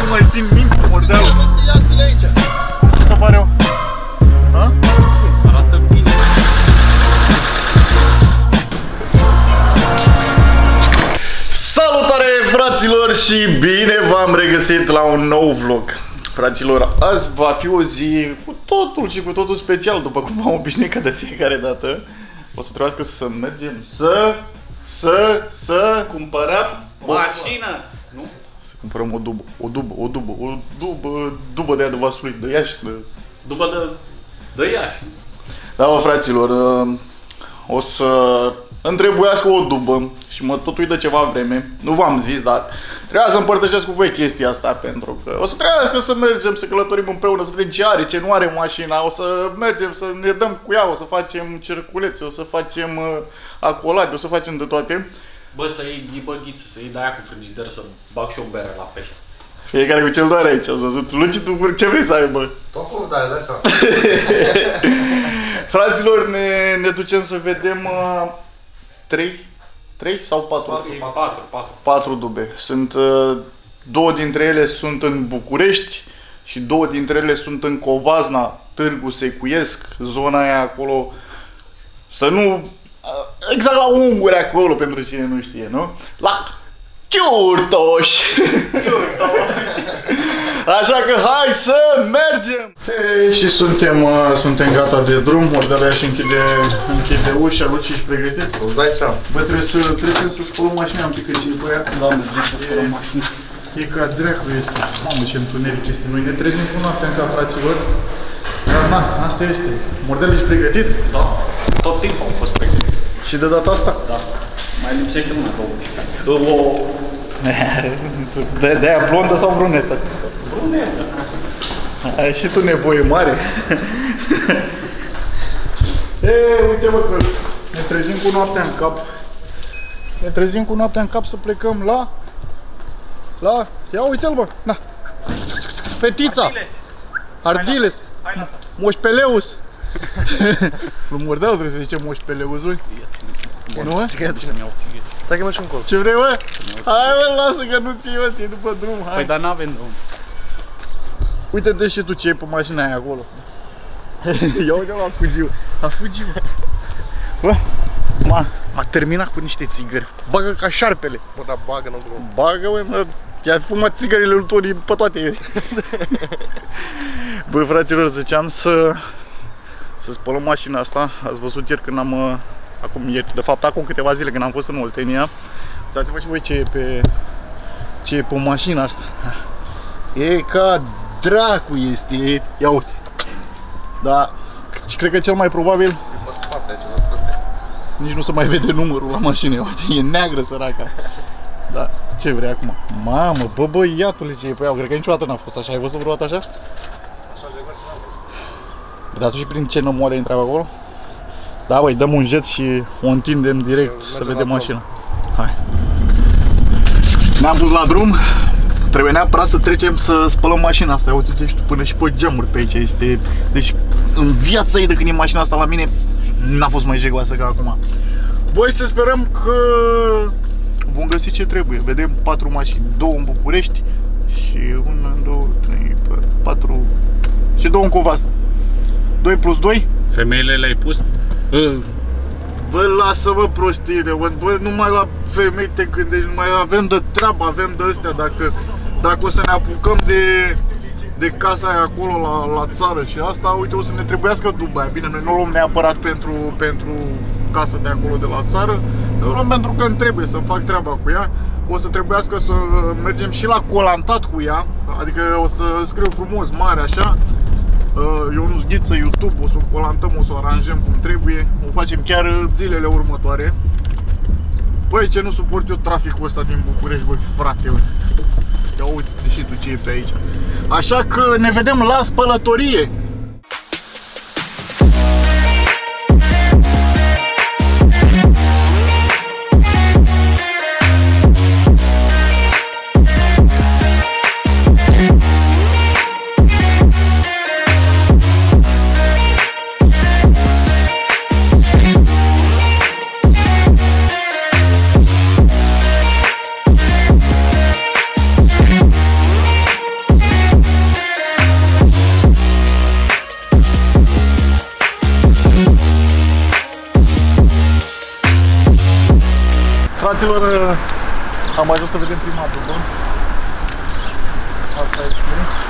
nu mai țin minte, mordeală. Ia-ți-le aici. Ce să pare eu? Ha? Arată bine. Salutare, fraților, și bine v-am regăsit la un nou vlog. Fraților, azi va fi o zi cu totul și cu totul special, după cum m-am obișnuit ca de fiecare dată. O să trebuiască să mergem să Cumpărăm mașină. Nu? Să cumpărăm o dubă de aia de vasului, de Iași. După de Iași. Da, mă, fraților, o să îmi trebuiască o dubă și mă tot uit de ceva vreme. Nu v-am zis, dar trebuia să împărtășesc cu voi chestia asta, pentru că o să trebuiască să mergem, să călătorim împreună, să vedem ce are, ce nu are mașina. O să mergem, să ne dăm cu ea, o să facem cerculețe, o să facem acolade, o să facem de toate. Bă, să iei dibăghiță, să iei de-aia cu frigider, să bag și o bere la pește. Fiecare cu ce-l doare aici, ați văzut? Luci, tu ce vrei să ai, bă? Tot cum dai, dai seama. Fraților, ne ducem să vedem 3 sau 4? 4 dube. Sunt două dintre ele sunt în București și două dintre ele sunt în Covazna, Târgu Secuiesc, zona aia acolo. Să nu... Exact la Unguri acolo, pentru cine nu știe, nu? La Chiurtoș! Așa că hai să mergem! Hey, și suntem gata de drum. Mordeala și închide ușa, Luci, ești pregătit? Îți dai seama. Bă, trebuie să trecem să spălăm mașina un pic, că ce e pe aia. Da, mergem să spălăm mașină. E ca dracu este. Mamă, ce întuneric este. Noi ne trezim cu noaptea în cap, fraților. Dar na, asta este. Mordeala, ești pregătit? Da, tot timpul am fost pregătit. Și de data asta? Da. Mai lipsește una, De aia blondă sau brunetă? Brunetă. Ai și tu nevoie mare. Uite, bă, că ne trezim cu noaptea în cap. Ne trezim cu noaptea în cap să plecăm la... Ia uite-l, bă, na. Fetița. Ardiles. Moșpeleus. Lui Mordeau trebuie să zicem Moșpeleuzul. Nu, mă? Stai că mergi încolo. Ce vrei, mă? Hai, mă, lasă că nu ții, mă, ții după drum, hai. Păi, dar n-avem drum. Uite-te și tu ce e pe mașina aia acolo. Ia uite-l, a fugit, bă. M-a terminat cu niște țigări. Bagă ca șarpele. Bă, dar bagă în drum. Bagă, mă, i-a fumat țigările lui Tony pe toate ele. Bă, fraților, ziceam să spălăm mașina asta. Ați văzut ieri când am... de fapt, acum câteva zile când am fost în Oltenia. Uitați-vă și voi ce e pe mașina asta. E ca dracu este. Ia uite. Da, cred că cel mai probabil... E pe spate aici, pe spate. Nici nu se mai vede numărul la mașină. Uite, e neagră săraca. Da, ce vrei acum? Mamă, bă, băiatule, ce e pe ea. Cred că niciodată n-a fost așa. Ai văzut vreodată așa? Așa jegos n-am văzut. Dar tu și prin ce nămoare intrau acolo? Da, băi, dăm un jet și o întindem direct să vedem mașina. Hai. Ne-am pus la drum. Trebuie neapărat să trecem să spălăm mașina asta. Uite-te și tu, până și pe geamuri pe aici este... Deci, în viața ei de când e mașina asta la mine, n-a fost mai jegoasă ca acum. Băi, să sperăm că vom găsi ce trebuie. Vedem 4 mașini, 2 în București și 1, 2, 3, 4 și 2 în Covasna. 2 plus 2? Femeile le-ai pus? Bă, lasă-mă prostire, bă, numai la femei te gândești, numai avem de treabă, avem de astea, dacă o să ne apucăm de casa aia acolo la țară și asta, uite, o să ne trebuiască dubă aia. Bine, noi nu o luăm neapărat pentru casa de acolo de la țară, noi o luăm pentru că îmi trebuie să fac treaba cu ea. O să trebuiască să mergem și la colantat cu ea, adică o să scriu frumos, mare, așa. Ionuț Ghiță, YouTube, o să o colantăm, o să o aranjăm cum trebuie. O facem chiar zilele următoare. Băi, ce nu suport eu traficul ăsta din București, băi, frate, băi. Ia uite și tu ce e pe aici. Așa că ne vedem la spălătorie. Fraților, am ajuns să vedem prima dubă. Asta este.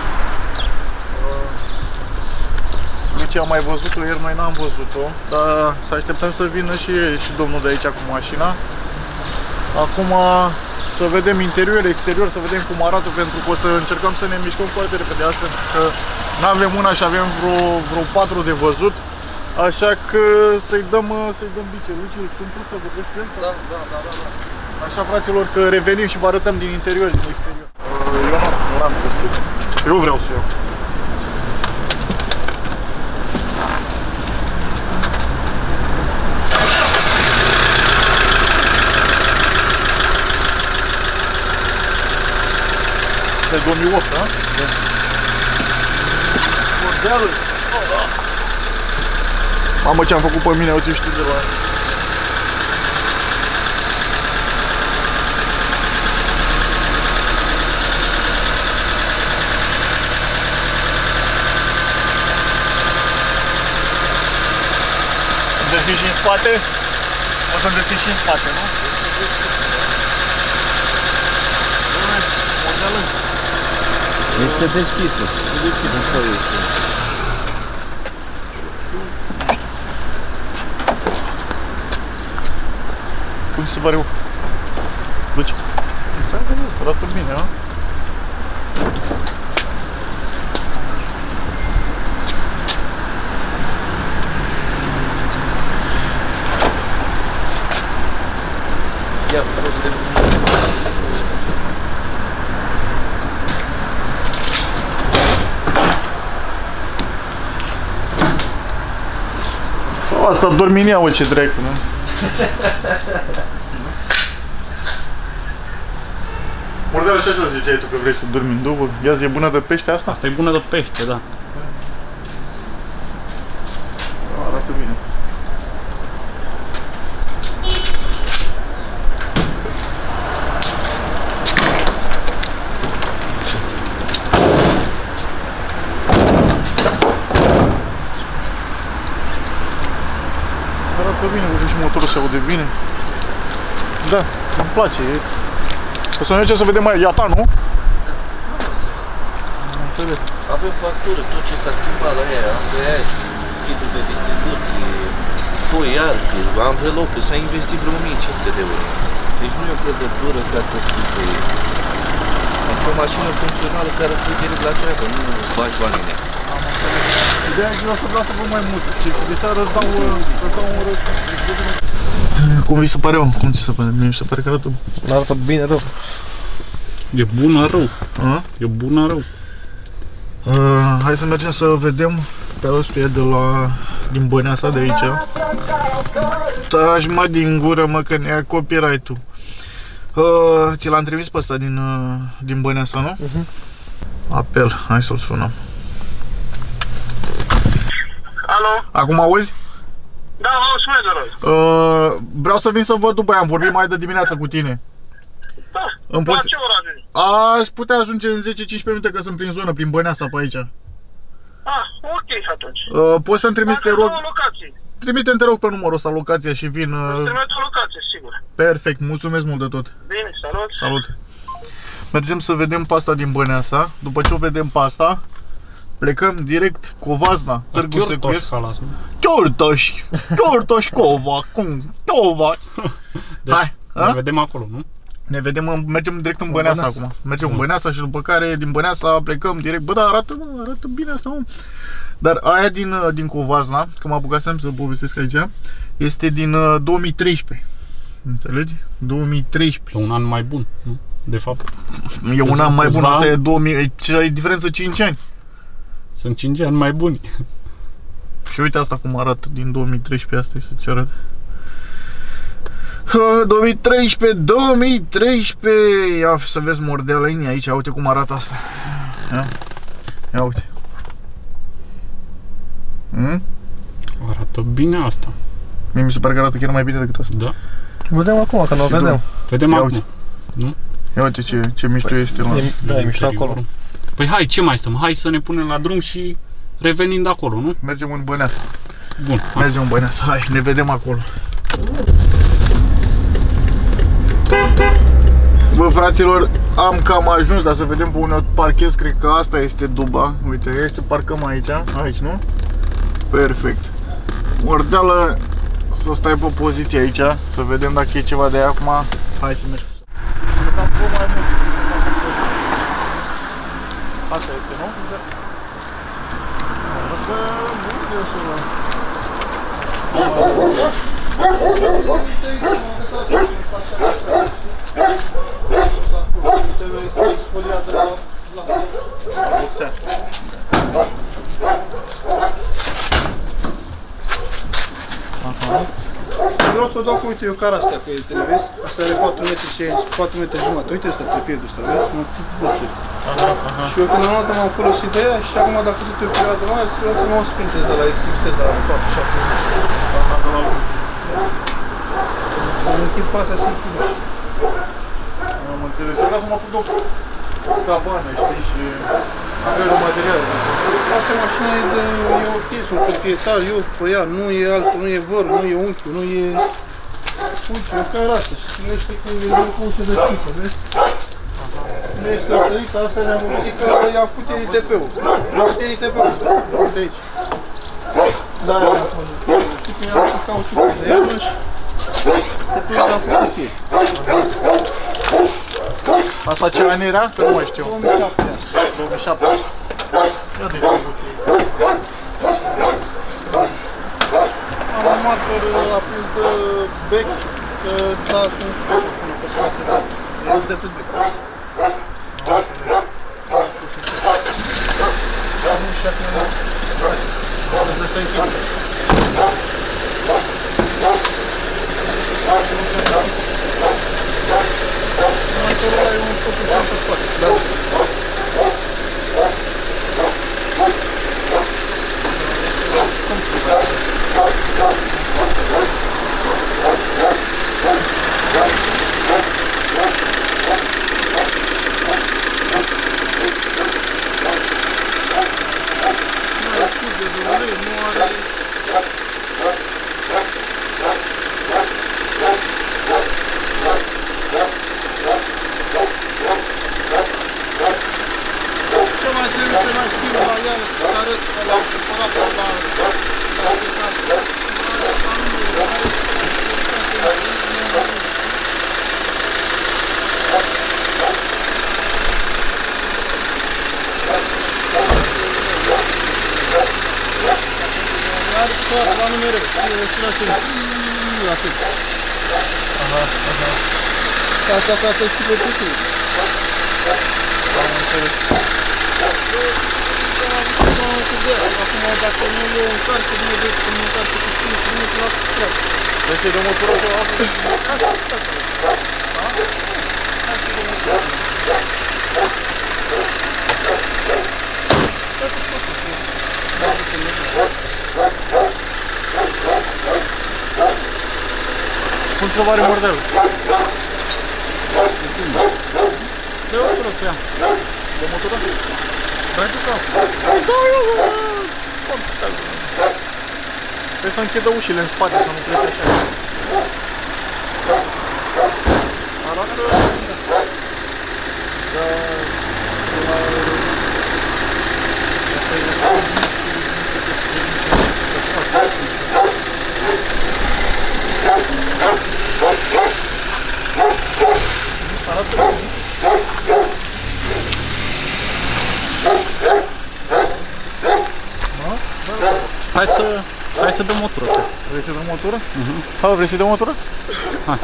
Nici am mai văzut-o, ieri noi n-am văzut-o, dar să așteptăm să vină și domnul de aici cu mașina. Acum să vedem interior, exterior, să vedem cum arată, pentru că o să încercăm să ne mișcăm foarte repede azi, pentru că n-avem una și avem vreo 4 de văzut. Așa că să-i dăm bice. Luci, sunt tu să vorbești cu el? Da. Așa, fraților, că revenim și vă arătăm din interior, din exterior. Eu n-am găsit. Eu vreau să iau. Asta e 2008, da? Da. Modelul. Mamă, ce-am făcut pe mine, uite, știu de la... Îmi deschid și în spate? O să-mi deschid și în spate, nu? Modelul. Este deschisă. E deschisă. Sau este? Cum ți se pare eu? Duci? Arată bine, a? Ia, vreau să deschid. Asta dormi în ea, o, ce dracu, nu? Mordeală, și așa ziceai tu că vrei să dormi în dubă? Ia zi, e bună de pește asta? Asta e bună de pește, da. Arată bine. Arată bine, văd și motorul se aude bine. Da, îmi place. O să mergem să vedem mai... E a ta, nu? Avem factură, tot ce s-a schimbat la ea, ambreiaj, kitul de distribuție, foi, arc, anvelopă, s-a investit vreo 1500 de euro. Deci nu e o plătătură ca să spui pe ei. Deci o mașină funcțională care îți pui direct la treabă, nu bagi bani în ea. Ideea e că vreau să vă mai mult. De seara îți dau un răspuns. Cum vi se pare, om? Cum ți se pare? Mie mi se pare că arată bine rău. E bună rău. A? E bună rău. Hai să mergem să vedem pe ăstea de la... din Băneasa de aici. Taci mă din gură, mă, că ne ia copyright-ul. Ți l-am trimis pe ăsta din Băneasa, nu? Apel, hai să-l sunăm. Alo? Acum auzi? Da, vă spune de rog. Vreau să vin să văd după aia, am vorbit mai de dimineață cu tine. Da, În la ce oră ajungi? Aș putea ajunge în 10-15 minute, că sunt prin zonă, prin Băneasa, pe aici. Ok atunci. Poți să-mi trimiți, te rog? Locații. Trimite-mi, te rog, pe numărul ăsta locația și vin. Trimite o locație, sigur. Perfect, mulțumesc mult de tot. Bine, salut. Salut. Mergem să vedem pasta din Băneasa. După ce o vedem pasta, plecăm direct Covazna, Târgu Secuiesc. Chiortoș, Cova, cum? Cova. Deci, hai, ne vedem acolo, nu? Ne vedem, mergem direct în Băneasa acum. Mergem în Băneasa și după care din Băneasa plecăm direct. Bă, da, arată bine asta, mă. Dar aia din Covazna, că mă apucasem să povestesc aici, este din 2013. Înțelegi? 2013. E un an mai bun, nu? De fapt. E un an mai bun, asta e 2000, e diferență 5 ani. Sunt 5 ani mai buni. Și uite asta cum arată din 2013, asta e să-ți arăt. 2013, ia să vezi mordeala în aici, uite cum arată asta. Ia uite. Arată bine asta. Mie mi se pare că arată chiar mai bine decât asta. Da. Vedem acum, că nu o vedem. Vedem Ia acum. uite. Nu? Ia uite ce mișto este la... Da, e mișto acolo. Păi hai, ce mai stăm? Hai să ne punem la drum și revenim de acolo, nu? Mergem în Băneasa. Bun. Mergem în Băneasa, hai, ne vedem acolo. Bă, fraților, am cam ajuns, dar să vedem pe unde parchez, cred că asta este duba. Uite, hai să parcăm aici, aici, nu? Perfect. Mordeală, să stai pe poziție aici, să vedem dacă e ceva de aia acum. Hai să mergem. Asta este, nu? Da. Arată bun de așa. Vreau să o dau cu, uite, eu cara astea cu ele, vezi? Asta are 4 metri și 4 metri jumătate. Uite ăsta, trepiedul ăsta, vezi? Mă boțuri. Și eu când am luat m-am folosit de ea și acum dacă tot e o perioadă mai, vreau să mă sprinte de la XXL de la 4-7. Să-mi închid pe astea, să închid uși. Am înțeles. Eu vreau să mă apuc o cabană, știi, și avem o material. Asta mașina e ok, sunt proprietar, eu pe ea, nu e altul, nu e văr, nu e unchiul, nu e... Uite, o carasă și ținește că e cu ușă de schiță, vezi? Nu este o sărică, asta ne-am auzit că i-a făcut NTP-ul. I-a făcut NTP-ul, uite aici. Da, i-a făcut. Știi că i-a făcut cauciucul de iarnă și... Totul i-a făcut ei. Asta ce an era? Că nu mai știu. 2007. 2007. Ia de-i făcut ei. Am un marker aprins de bec, că s-a sunt stopul până pe spate. E de pe bec. Nu știu că... Trebuie să închid. Markerul ăla e un stopul până pe spate, îți dau. Cum se face? La numere, și la sine. Atât. Aha, aha. Asta ca să știi pe putin. Am înțeles. Acum dacă nu e o încarcă, nu e să nu încarcă cu spune și nu e la treabă. Este de motoră sau asta? Asta e tot. Asta e de motoră. Cum se pare mordelul? De o tură pe ea. De motoră? Vrei tu sau? Da, eu trebuie să închidă ușile în spate, să nu plece așa. Arată Hai să dăm motoră. Vrei să dăm motoră? Hai, vrei să dăm motoră? Hai.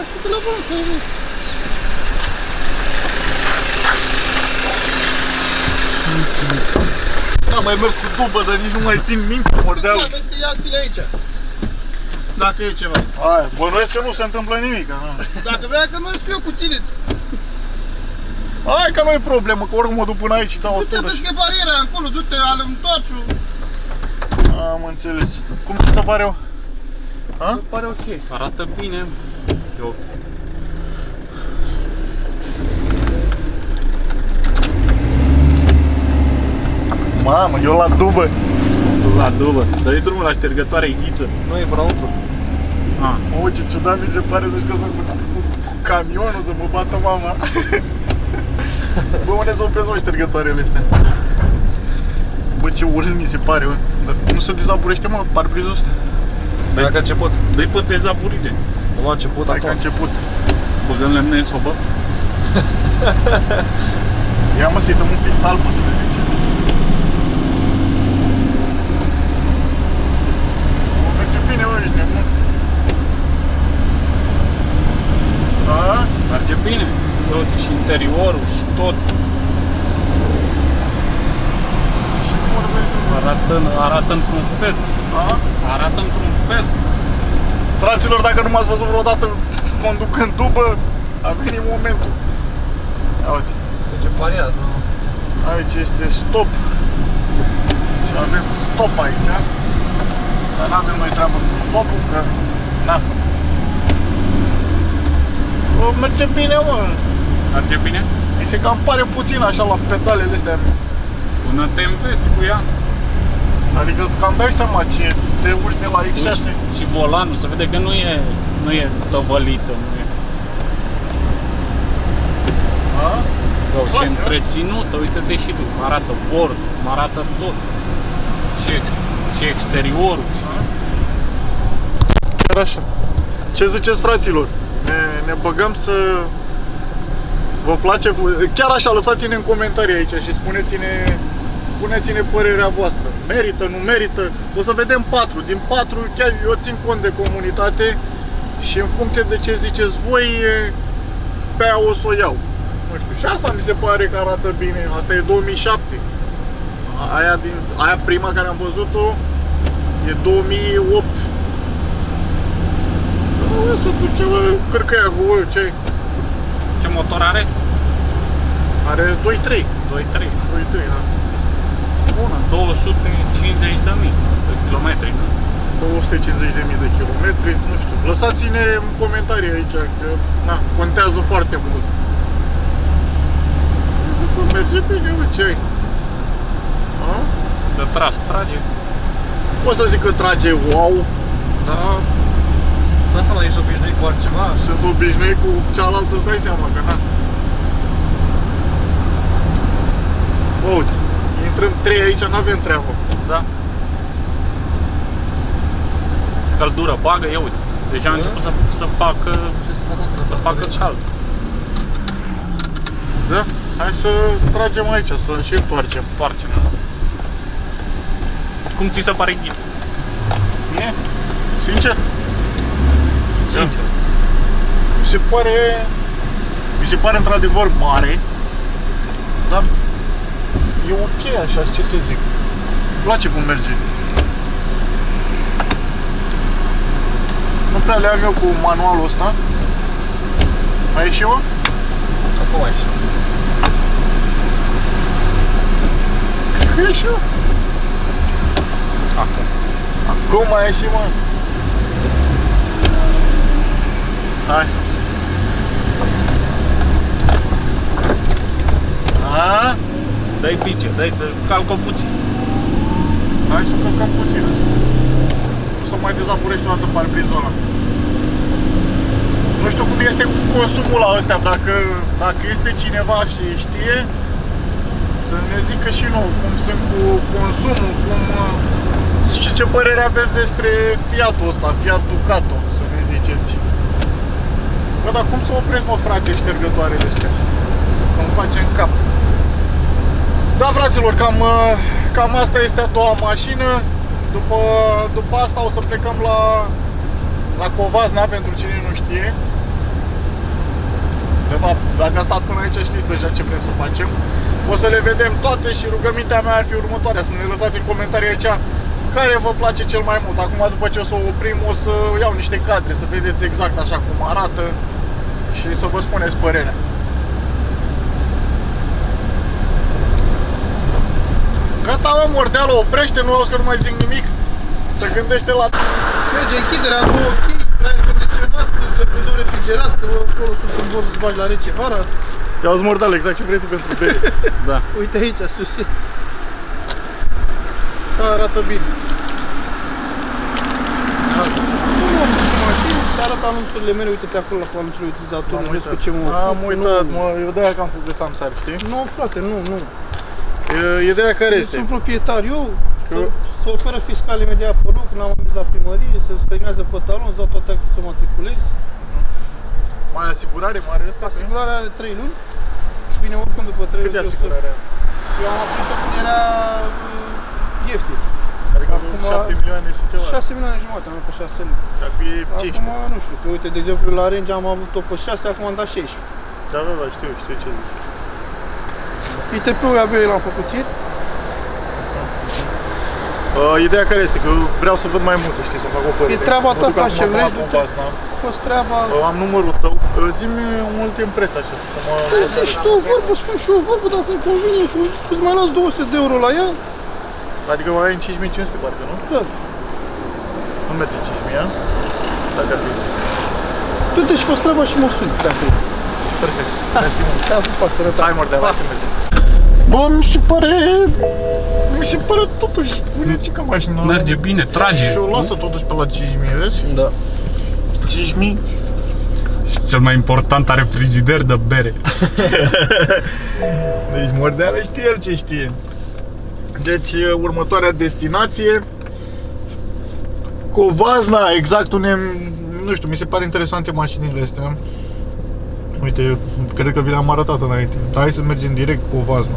Da, mai mers cu dubă, dar nici nu mai țin minte mordealul. vezi că ia bine aici. Dacă e ceva. Hai, bănuiesc că nu se întâmplă nimic. Dacă vrea că merg eu cu tine. Hai că nu e problemă, că oricum mă duc până aici și dau o Du-te, tură. vezi că e bariera acolo, du-te, ale întorciu. Am înțeles. Cum ți se pare eu? Mi pare ok. Arată bine. Eu... Mamă, eu la dubă. La dubă. Dă-i drumul la ștergătoare, Ghiță. Nu e până untru. Mă, ce ciudat mi se pare să-și că sunt cu camionul să mă bată mama. Bă, unde să opresc, mă, ștergătoarele astea? Bă, ce urât mi se pare, bă. Dar nu se dezaburește, mă, parbrizul ăsta. Dacă a început. Dă-i pe dezaburire. Nu a început Hai că a acum. început. Băgăm lemne în sobă. Ia mă, să-i dăm un pic talpă să vedem ce zice. Mă, merge bine, mă, ești nebun. A? Merge bine. Uite, și interiorul și tot. Și vorbește. Arată într-un fel. A? Arată într-un fel. Fraților, dacă nu m-ați văzut vreodată conducând dubă, a venit momentul. Ia uite, Ce pariază, nu? aici este stop. Și avem stop aici. Dar n-avem noi treabă cu stopul, că... Na. Bă, merge bine, mă. Merge bine? Mi se cam pare puțin așa la pedalele astea. Până te înveți cu ea. Adică îți cam dai seama ce te urci de la X6. Și volanul, se vede că nu e tăvălită. Nu e. A? Și Place, întreținută, uite-te și tu, arată bord, arată tot. Și exteriorul. Chiar așa. Ce ziceți, fraților? Ne băgăm să... Vă place? Chiar așa, lăsați-ne în comentarii aici și spuneți-ne părerea voastră. Merită, nu merită? O să vedem 4. Din 4 chiar eu țin cont de comunitate și în funcție de ce ziceți voi, pe aia o să o iau. Nu știu, și asta mi se pare că arată bine. Asta e 2007. Aia prima care am văzut-o e 2008. Să duce, cărcăia cu ce? Ce motor are? Are 2.3. 2.3. 2.3, da. Bună, 250.000 de kilometri. 250.000 de kilometri, nu știu. Lăsați-ne în comentarii aici, că na, contează foarte mult. Merge bine, mă, ce ai? A? De tras, trage. Pot să zic că trage wow, dar Da, să mai ești obișnuit cu altceva? sunt obișnuit cu cealaltă, îți dai seama că na. Bă, uite, intrăm 3 aici, n-avem treabă. Da. Căldură, bagă, ia uite. Deja a început să facă cald. Da? Hai să tragem aici, să și întoarcem. Întoarcem. Cum ți se pare Ghiță? Bine? Sincer? Sincer. Mi se pare într-adevăr mare, dar e ok așa, ce să zic. Îmi place cum merge. Nu prea le am eu cu manualul ăsta. Ai ieșit, mă? Acum ai ieșit. Cred că ieși, mă. Acum ai ieșit, mă. Hai. A? Dai pice, calcă puțin. Hai să călcăm puțin. Nu să mai dezaburești toată parbrizul ăla. Nu știu cum este cu consumul la ăstea, dacă este cineva și știe, să ne zică și nou cum sunt cu consumul, și ce părere aveți despre Fiatul ăsta, Fiat Ducato, să ne ziceți. Bă, dar cum să opresc, mă, frate, ștergătoarele astea? Îmi face în cap. Da, fraților, cam asta este a doua mașină. După asta o să plecăm la Covasna, pentru cine nu știe. De fapt, dacă a stat până aici, știți deja ce vrem să facem. O să le vedem toate și rugămintea mea ar fi următoarea, să ne lăsați în comentarii aici care vă place cel mai mult. Acum, după ce o să o oprim, o să iau niște cadre, să vedeți exact așa cum arată și să vă spuneți părerea. Gata, mă, Mordeală, oprește, nu auzi că nu mai zic nimic. Se gândește la... Merge închiderea, două chei, aer condiționat, încărcător refrigerat, acolo sus în bord îți bagi la rece vara. Ia uzi, Mordeală, exact ce vrei tu pentru bere. Da. Uite aici, sus. Da, arată bine. Mașini, arată anunțurile mele, uite-te acolo la anunțurile utilizatorilor, vezi cu ce mă... Am uitat, mă, eu de-aia că am făcut samsari, știi? Nu, frate, nu. Ideea care Eu este? sunt proprietar, se oferă fiscal imediat pe loc, n-am amis la primărie, se stăinează pe talon, îți dau toate acte să matriculezi. Mai asigurare mare ăsta? Asigurarea are 3 luni. Bine, oricum după 3 luni... Cât e asigurarea? Eu am aprins-o când era ieftin. Adică acum 7 milioane și ceva? 6 milioane jumate, am luat pe 6 luni. Și acum e 15. Acum nu știu, că uite, de exemplu la Range am avut-o pe 6, acum am dat 16. Da, știu ce zici. ITP-ul abia l-am făcut ieri. Ideea care este? Că eu vreau să văd mai multe, știi, să fac o părere. E treaba ta, faci ce vrei, du-te. Fost treaba... Am numărul tău, zi-mi un ultim preț așa, să mă... Păi zici tu o vorbă, spun și eu o vorbă, dacă îmi convine, îți mai las 200 de euro la ea. Adică mai ai în 5500 parcă, nu? Da. Nu merge 5000, a? Dacă ar fi. Du-te și fă treaba și mă suni, dacă e. Perfect. Mersi mult. Te-am pupat, sărătate. Hai mor, hai să mergem. Bă, mi se pare totuși bunicică mașina. Merge bine, trage. Și o lasă totuși pe la 5000, vezi? Da. 5000? Și cel mai important, are frigider de bere. Deci Mordeală știe el ce știe. Deci următoarea destinație Covasna, exact unde, nu știu, mi se pare interesante mașinile astea. Uite, cred că vi le-am arătat înainte. Hai să mergem direct Covasna.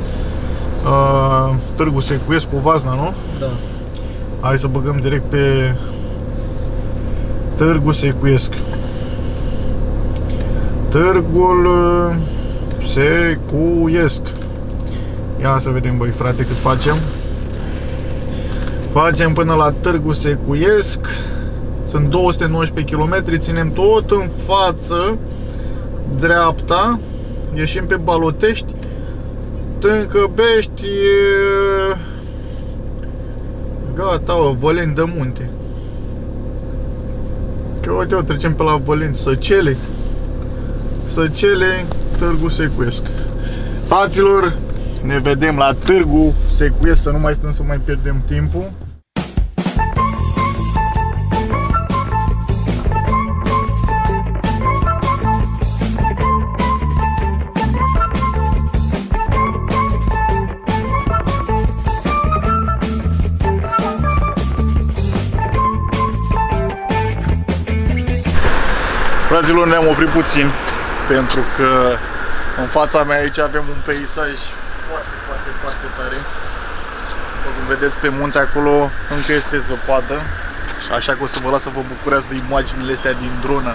Târgu Secuiesc, Covasna, nu? Da. Hai să băgăm direct pe Târgu Secuiesc. Târgul Secuiesc. Ia să vedem, băi, frate, cât facem. Facem până la Târgu Secuiesc. Sunt 219 km, ținem tot în față, dreapta, ieșim pe Balotești, Tâncăbești, gata, Văleni de Munte. Că uite, trecem pe la Văleni, Săcele, Târgu Secuiesc. Fraților, ne vedem la Târgu Secuiesc, să nu mai stăm să mai pierdem timpul. Fraților, ne-am oprit puțin pentru că în fața mea aici avem un peisaj foarte tare. După cum vedeți pe munți acolo încă este zăpadă și așa că o să vă las să vă bucurați de imaginile astea din dronă.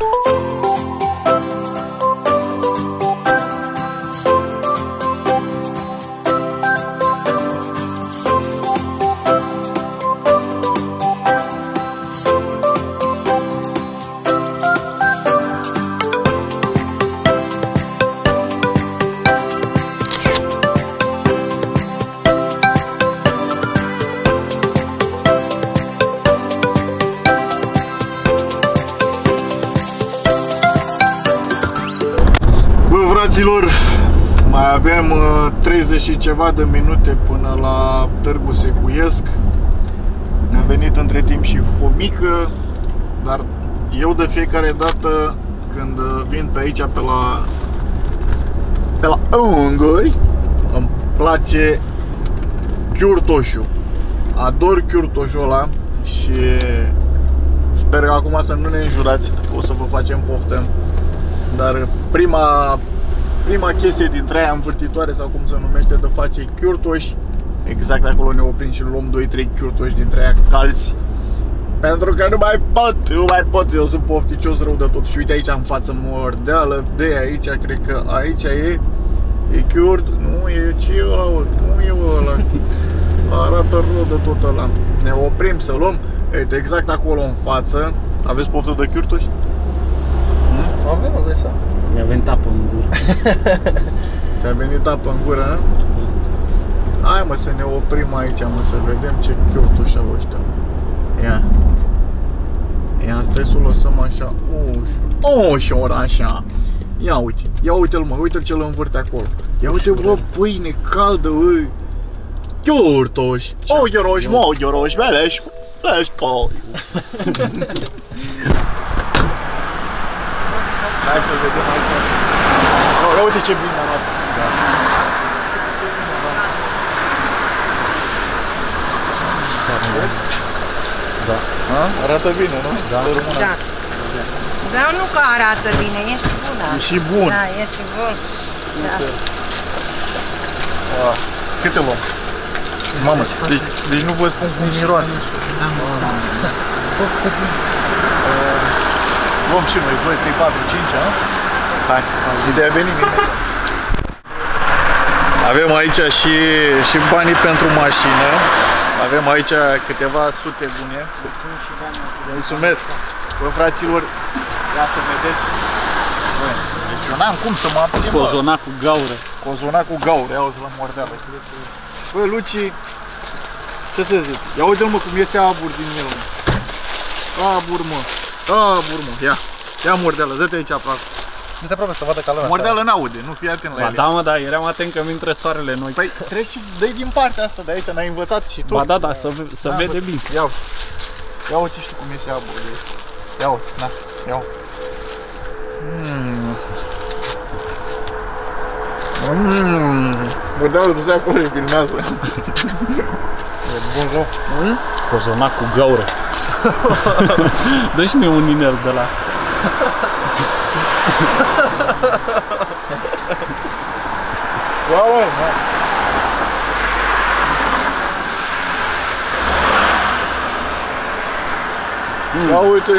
Fraților, mai avem 30 și ceva de minute până la Târgu Secuiesc. Ne-a venit între timp și fomică, dar eu de fiecare dată când vin pe aici, pe la Unguri, îmi place chiurtoșul. Ador chiurtoșul ăla și sper că acum să nu ne înjurați, o să vă facem poftă. Dar prima chestie dintre aia învârtitoare, sau cum se numește, de face chiurtoși. Exact acolo ne oprim și luăm 2-3 chiurtoși dintre aia calți. Pentru că nu mai pot, eu sunt pofticios rău de tot. Și uite aici în față Mordeală, de aici, cred că aici e chiurt, nu e ce ăla, nu e ăla. Arată rău de tot ăla. Ne oprim să luăm, uite, exact acolo în față. Aveți poftă de chiurtoși? Avem, îți dai seama. Mi-a venit apă în gură. Ți-a venit apă în gură, nu? Hai mă să ne oprim aici, mă, să vedem ce chiurtoși au ăștia. Ia, stai să o lăsăm așa, ușor, așa. Ia uite-l, mă, uite-l ce-l învârte acolo. Ia uite, bă, pâine caldă, ui. Chiurtoși, moghioroși, beleș, coi. Hai să vedem aici. Ia uite ce bine arată. Da. Da. Arată bine, nu? Da. Da. Dar nu că arată bine, e și bună. E și bun. Da, e și bun. Da. Câte luăm? Mamă, deci nu vă spun cum miroase. Luăm și noi, 2, 3, 4, 5, a? Hai, ideea venim imediat. Avem aici și banii pentru mașină. Avem aici câteva sute bune. Mulțumesc! Bă, fraților, ia să vedeți. Bă, deci eu n-am cum să mă abțin, bă. Cozonac cu gaură. Cozonac cu gaură, ia uite la mordeală. Bă, Luci, ce să zic? Ia uite-l, mă, cum iese abur din el, mă. Abur, mă. Abur, mă. Ia mordeală, dă-te aici aproape. Nu te aproape să vadă ca lumea. Mordeală n-aude, nu fii atent la Ba ele. da, mă, da, eram atent că intră soarele noi. Păi treci și dă-i din partea asta de aici, n-ai învățat și tot. Ba da, da, să Da, vede bă, bine. Ia uite și tu cum iese abur. Ia uite, na, ia uite. Mordeală, du-te acolo și filmează. E bun rău. Cozonac cu gaură. Dă-și mie un inel de la... Ia, bă, na. Ia uite.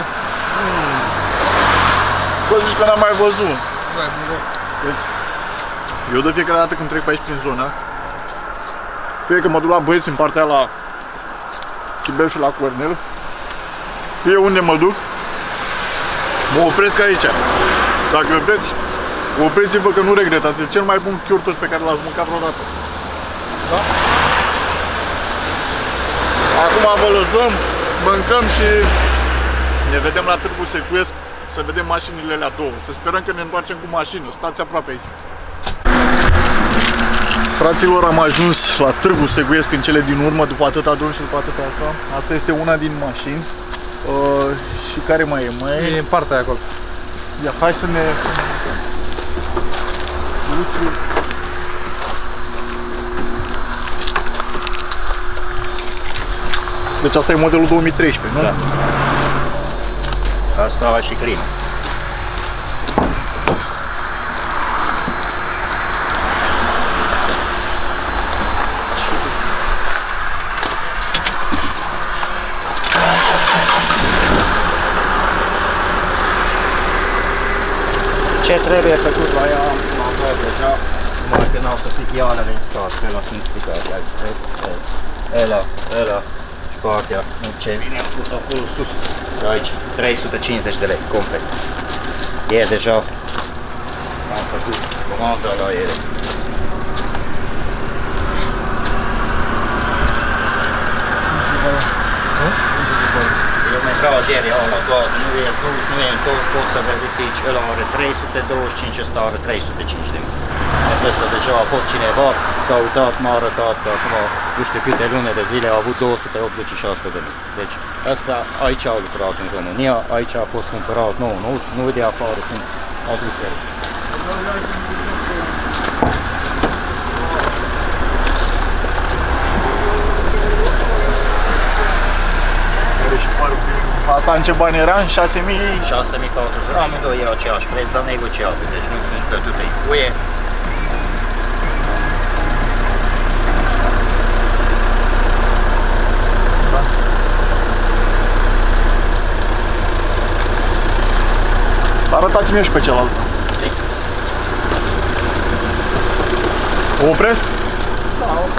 Bă, zici că n-am mai văzut. Deci, eu de fiecare dată când trec pe aici prin zona, fie că mă duc la băieți în partea la Chibeș și la Cornel, fie unde mă duc, mă opresc aici. Dacă vreți, opriți-vă că nu regretați. E cel mai bun chiurtoș pe care l-ați mâncat vreodată. Da? Acum vă lăsăm, mâncăm și ne vedem la Târgu Secuiesc, să vedem mașinile alea două. Să sperăm că ne întoarcem cu mașină. Stați aproape aici. Fraților, am ajuns la Târgu Secuiesc în cele din urmă, după atâta drum și după atâta așa. Asta este una din mașini. Și care mai e? E în partea aia acolo. Ia, hai să ne... Deci asta e modelul 2013, nu? Da. Asta și crim. Ce trebuie făcut la ea, am dat deja, numai că n-au făcut ialele tot, că ăla sunt spicate aici, vezi? Ăla, și partea, ce vine am pus acolo sus, aici, 350 de lei, complet. E deja, am făcut comanda la ele. Metrajele ăla toate, nu e dus, nu e întors, poți să verifici, ăla are 325, ăsta are 305 de mii. Ăsta deja a fost cineva, s-a uitat, m-a arătat că acum, nu știu câte luni de zile, a avut 286 de mii. Deci ăsta aici a lucrat în România, aici a fost cumpărat nou, nu de afară, cum a dus el. Asta în ce bani era? 6.000? 6.400, amândoi e aceeași preț, dar negociat, deci nu sunt pe toate cuie. Arătați-mi și pe celălalt. O opresc? Da, ok.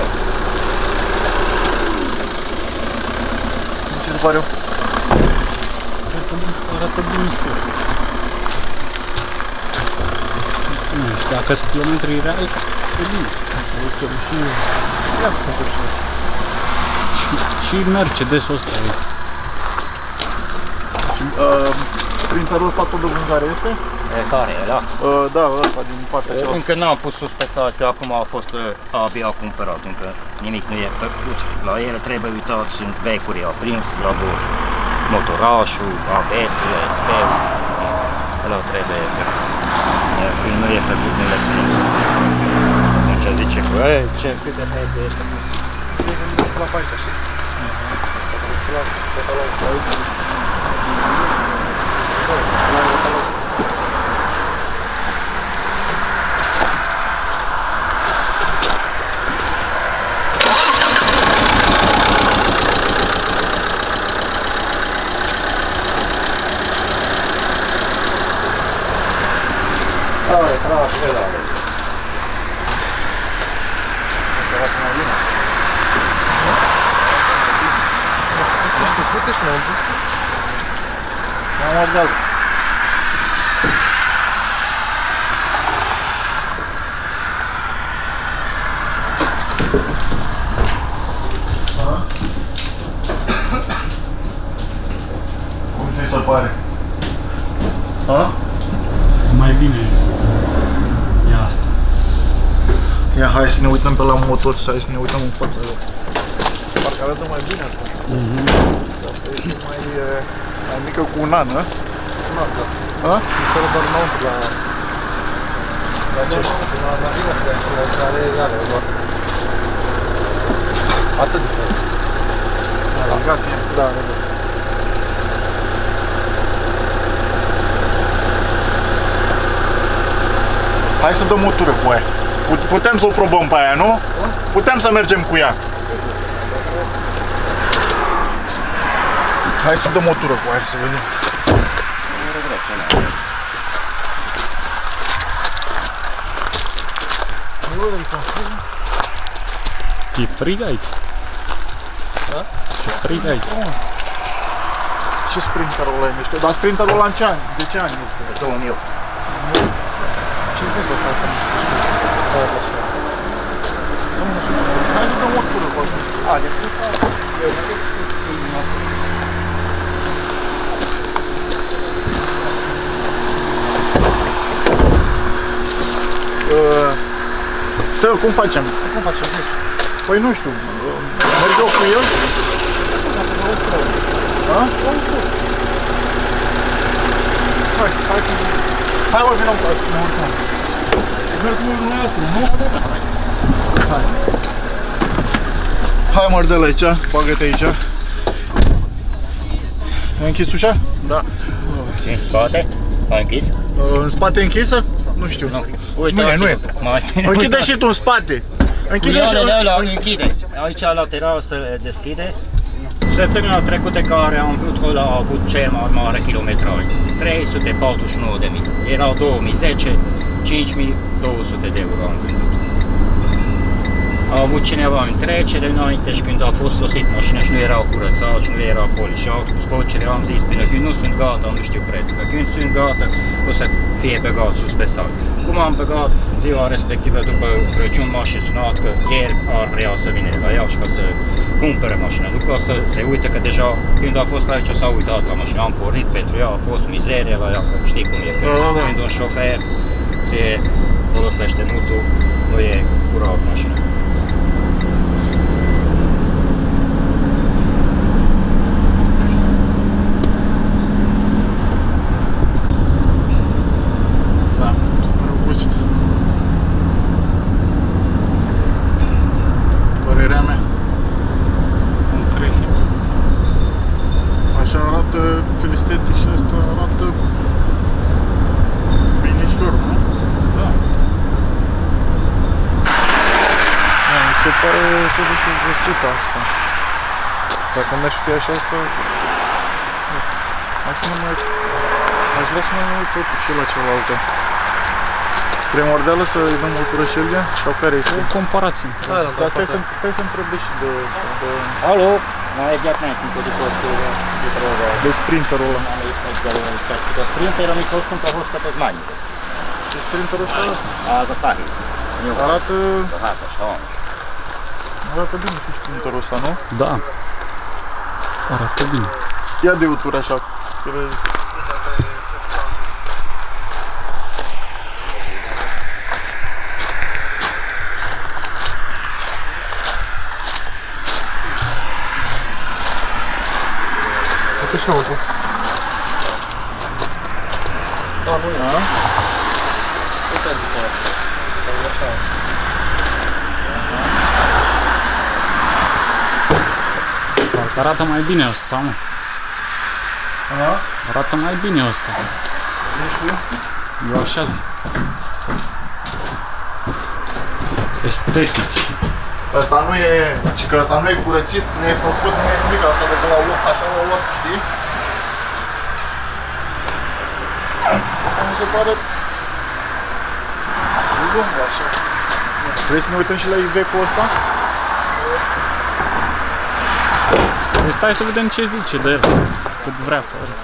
Ce se pare eu? Arată bine și nu știu, dacă sunt kilometri reali, e bine. Și Mercedes-ul ăsta e. Printerul ăsta tot de vânzare este? Care e, da? Da, ăsta din partea cealaltă. Încă n-am pus sus pe site, că acum a fost abia cumpărat, încă nimic nu e făcut. La ele trebuie uitat, sunt becuri aprins la bord. Motorașul, ABS-ul, SP-ul. ăla trebuie făcut. Când nu e făcut, nu le cunosc. Atunci zice că, ce câte trebuie e făcut. La paita, așa. Am ardat. Cum ți se pare? A? Mai bine e asta. Ia, hai să ne uităm pe la motor și hai să ne uităm în fața lor. Parcă arată mai bine asta. Asta este mai mică cu un an, a? Un an, da. A? Fără doar înăuntru la... La ce? La vina astea, care e egale, doar. Atât de fel. Navigație? Da, da, da. Hai să dăm o tură cu aia. Putem să o probăm pe aia, nu? Putem să mergem cu ea. Hai să dăm o tură cu aia să vedem. E frig aici. Da? E frig aici. Ce sprinterul ăla e mișto? Dar sprinterul ăla în ce ani? De ce ani este? 2008. Ce zic o să facem? Hai să dăm o tură cu asta. Stai, cum facem? Cum facem? Păi nu știu, merg eu cu el? Ca să dau o strău. Da? Dau o strău. Hai mă, vină cu asta, ne urcăm. Merg cu dumneavoastră, nu? Hai. Hai Mardel aici, bagă-te aici. Ai închis ușa? Da. În spate? Ai închis? În spate închisă? Nu știu. Nu. Uite, Nu e, nu e. Închide și tu în spate. Închide și Ulianele ăla închide. Aici lateral se deschide. Săptămâna trecută care am vrut, ăla a avut cel mai mare kilometraj. 349.000. Erau 2010, 5.200 de euro am vândut. A avut cineva în trecere înainte și când a fost sosit mașina și nu erau curățați și nu erau polișați cu scocere, am zis, bine, când nu sunt gata, nu știu prețul, că când sunt gata, o să fie băgat sus pe sal. Cum am băgat ziua respectivă după Crăciun, m-a și sunat că ieri ar vrea să vină la ea și ca să cumpere mașina, nu ca să se uite că deja când a fost aici s-a uitat la mașina, am pornit pentru ea, a fost mizerie la ea, că știi cum e, că când un șofer ți folosește nutul, nu e curat mașina. Asta. Dacă mergi pe așa asta, hai să ne mai... Aș vrea să ne mai uit totuși și la cealaltă. Spre Mordeală să-i dăm o tură și Elvia? Sau care este? O comparație. Da, dar stai să întrebi și de... Alo? Mai e già tempo di prova. De sprinterul ăla. Lo sprinter mi costa costa per sbaglio. Ce sprinterul ăsta? Arată fahi. Arată... Arată așa. Arată bine cu sprinterul ăsta, nu? Da. Arată bine. Ia de o tură așa. Uite și înăuntru. Da, nu este. Nu pentru că așa. Parcă arată mai bine asta, mă. Arată mai bine asta. Eu așa zic. Estetic și... Asta nu e, ci că asta nu e curățit, nu e făcut, nu e nimic, asta de la luat, așa l-au luat, știi? Mi se pare lung așa. Vrei să ne uităm și la Iveco ăsta? Păi stai să vedem ce zice de el, cât vrea pe el.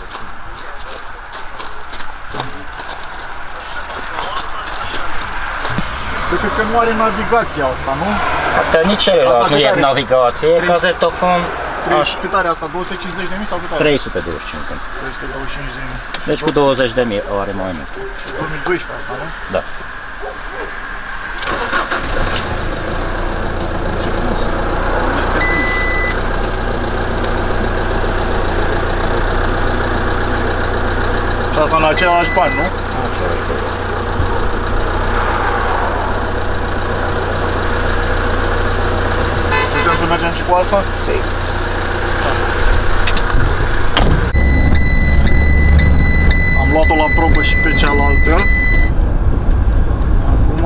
Deci că nu are navigația asta, nu? Dar nici celălalt nu e navigație, e cazetofon. Cât are asta? 250.000 sau cât are? 325. 325.000. Deci cu 20.000 are mai mult. 2012 asta, nu? Da. Ce frumos. Este bine. Și asta în același bani, nu? Același bani. Putem să mergem și cu asta? Sigur. Am luat-o la probă și pe cealaltă. Acum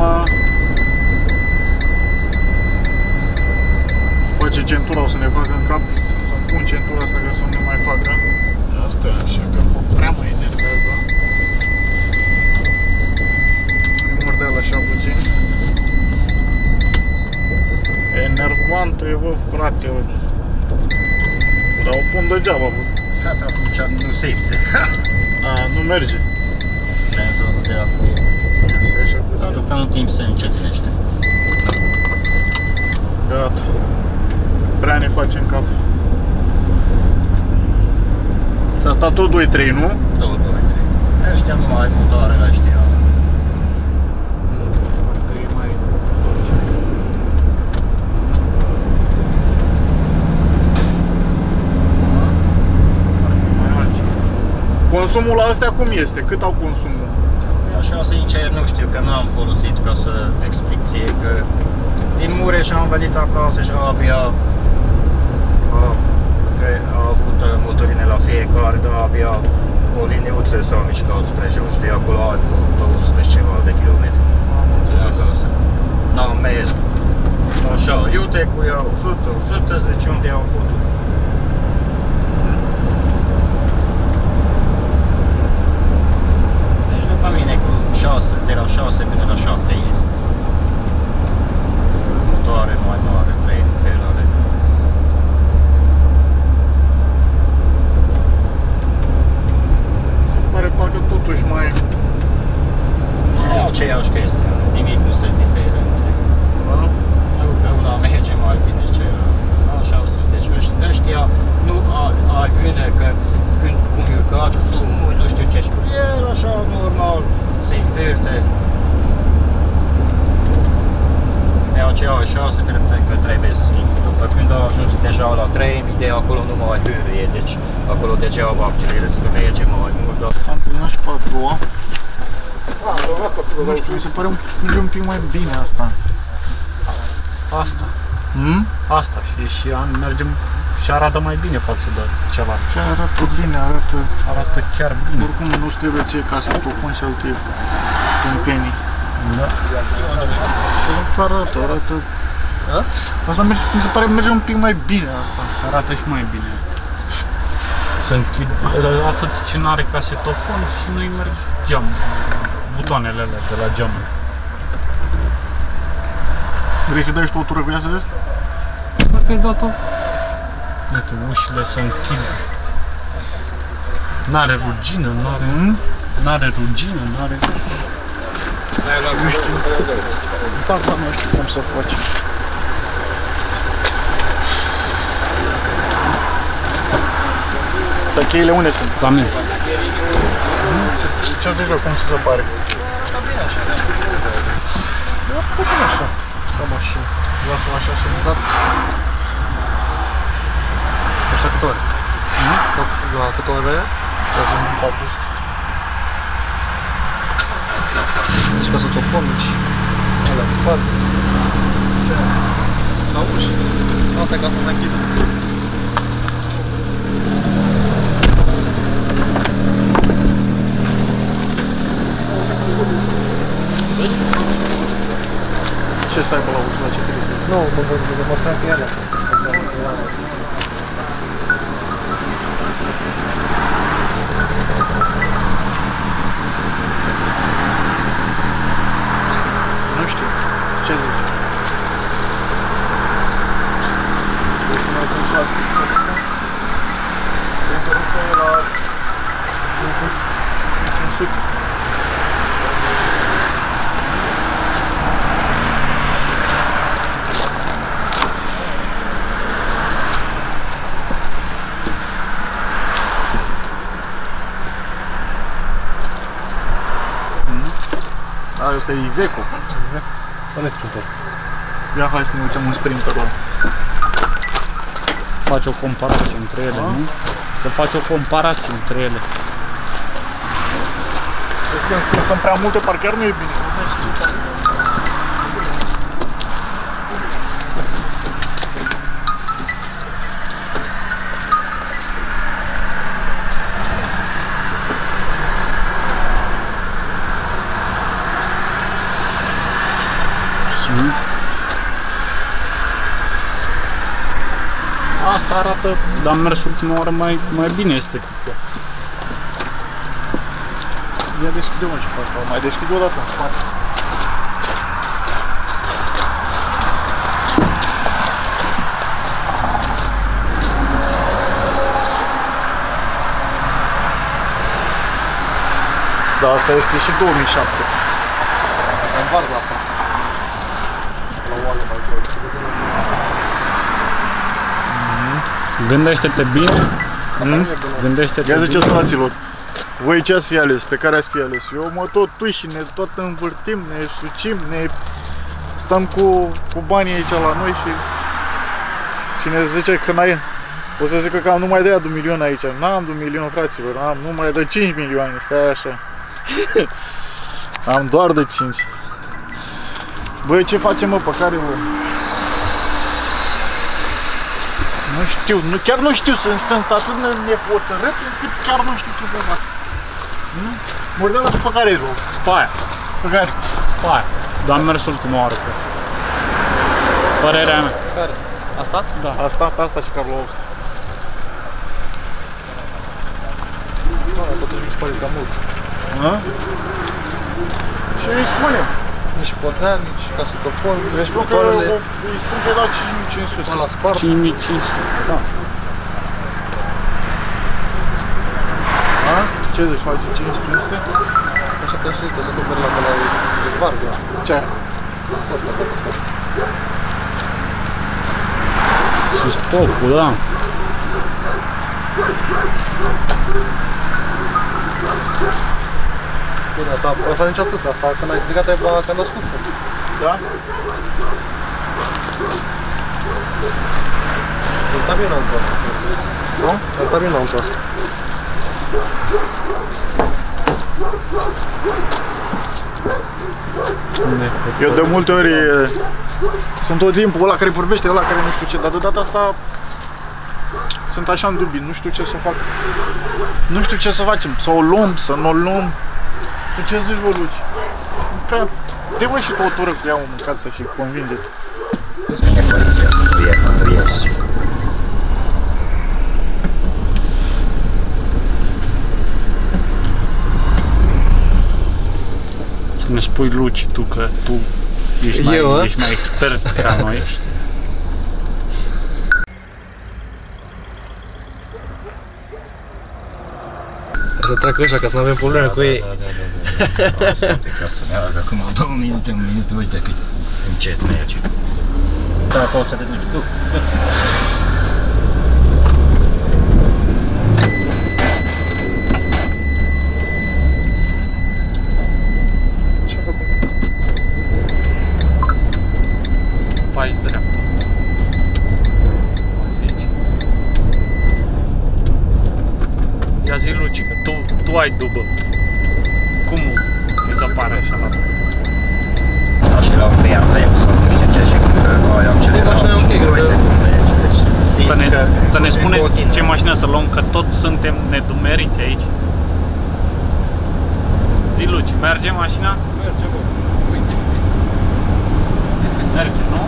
face centura, o să ne facă în cap. Să pun centura asta ca să nu ne mai facă. Asta e așa că prea mă enervează. Îi mordea așa puțin. Enervantă e, bă, frate. Dar o pun degeaba, bă. Gata, acum nu simte. Nu merge. Senzorul de acum. Dar după un timp se încetinește. Gata. Prea ne face în cap. Și asta tot 2-3, nu? 2, 3. Ăștia nu mai motoarele ăștia. Parcă e mai... Consumul la astea cum este? Cât au consumul? Așa, sincer, nu știu, că n-am folosit ca să explic ție că din Mureș am venit acasă și abia că a avut motorine la fiecare, dar abia o liniuță s-a mișcat spre jos, de acolo ai 200 și ceva de kilometri acasă. N-am mers așa, iute cu ea 110 unde am putut. După mine cu 6, de la 6 până la 7 iese. Motoare mai mare, 3 are. Se pare parcă totuși mai... E aceeași chestie, nimic nu se diferă între. Nu că una merge mai bine și celălalt. Așa o să, deci ăștia nu ai vine că când cum îl caci, nu știu ce, și cum el așa normal se inverte. E aceeași 6 că trebuie să schimbi. După când a ajuns deja la 3000 de acolo nu mai hârâie, deci acolo degeaba accelerezi că merge mai mult. Dar... Am terminat și pe a doua. Nu știu, mi se pare un pic mai bine asta. Asta. Asta și mergem și arată mai bine față de celălalt. Ce arată bine, arată chiar bine. Oricum nu-ți trebuie ție ca să tocun și alte tâmpenii. Da. Și arată. Asta mi se pare merge un pic mai bine asta. Și arată și mai bine. Se închid atât ce n-are casetofon și nu-i merg geamul. Butoanele alea de la geamul. Vrei să dai și tu o tură cu ea să vezi? Parcă ai dat-o. Uite, ușile se închid. N-are rugină, n-are rugină, n-are... Nu știu. Da, nu știu cum să faci. Dar cheile unde sunt? La mine. Ce-o de joc, cum se pare? Da, putem așa. Ca mașină. Lasă-mă așa să-mi dat. Așa cât ori? La cât ori vrea? Să ajung în 400. Deci casetofonul și alea în spate. La uși. Asta e ca să se închidă. Ce stai pe la uși, la ce te gândești? Nu, mă fac pe alea. Nu știu. Ce zici? Deci mai întâmplat. Pentru că e la 500. Asta e Iveco. Ăla-i Sprinter. Ia hai să ne uităm un Sprinter ăla. Faci o comparație între ele, nu? Să faci o comparație între ele. Când sunt prea multe, parcă chiar nu e bine. Asta arată, dar am mers ultima oară mai bine estetic. Ia deschide-mă ce fac. Mai deschide o dată în spate. Da, asta este și 2007. Am vară asta. La oală mai jos. Gândește-te bine. Gândește-te Ia ziceți, bine. fraților, voi ce ați fi ales? Pe care ați fi ales? Eu mă tot tui și ne tot învârtim, ne sucim, ne stăm cu banii aici la noi și cine zice că n-ai, o să zică că am numai de aia de 1 milion aici. N-am de 1 milion, fraților, am numai de 5 milioane, stai așa. Am doar de 5. Băi, ce facem, mă, pe care, bă? Nu știu, chiar nu știu, sunt atât nehotărât încât chiar nu știu ce să fac. Mordeala pe care e, bă? Pe aia. Pe care? Pe aia. Dar am mers ultima oară pe părerea mea. Care? Asta? Da. Asta și cablul ăsta. Da, totuși mi se pare cam mult. Ce îi spunem? Nici podea, nici casetofon, nici Spun că motoarele. îi spun că dau 5500. La spart. 5500, da. Ce zici, faci 5500? Așa te aștept, să cumperi la varza. Ce? Sport, asta pe sport. Și stocul, da. Bine, asta nici atât, asta când ai strigat te-a născut fum. Da? Contamină în asta. Nu? Contamină în asta. Eu de multe ori sunt tot timpul ăla care vorbește, ăla care nu știu ce, dar de data asta sunt așa în dubii, nu știu ce să fac. Nu știu ce să facem, să o luăm, să nu o luăm. Tu ce zici, bă, Luci? Prea, te-mă și tu o tură cu ea, mă, mâncață și convinge-te. Să ne spui, Luci, tu că tu ești mai expert ca noi. Să treacă ăștia ca să nu avem probleme cu ei. Ca să ne arăt acum 2 minute, 1 minut, uite cât încet merge. Da, poți să te duci, du. Ce-a făcut? Faci dreapta. Ia zi, Luci, că tu ai dubă. Cum ți se pare? pare așa la Da, și la un BMW sau nu știu ce și cum ai accelerat și uite cum merge. Deci să ne spuneți ce mașină să luăm, că tot suntem nedumeriți aici. Zi, Luci, merge mașina? Merge, bă. Uite. Merge, nu?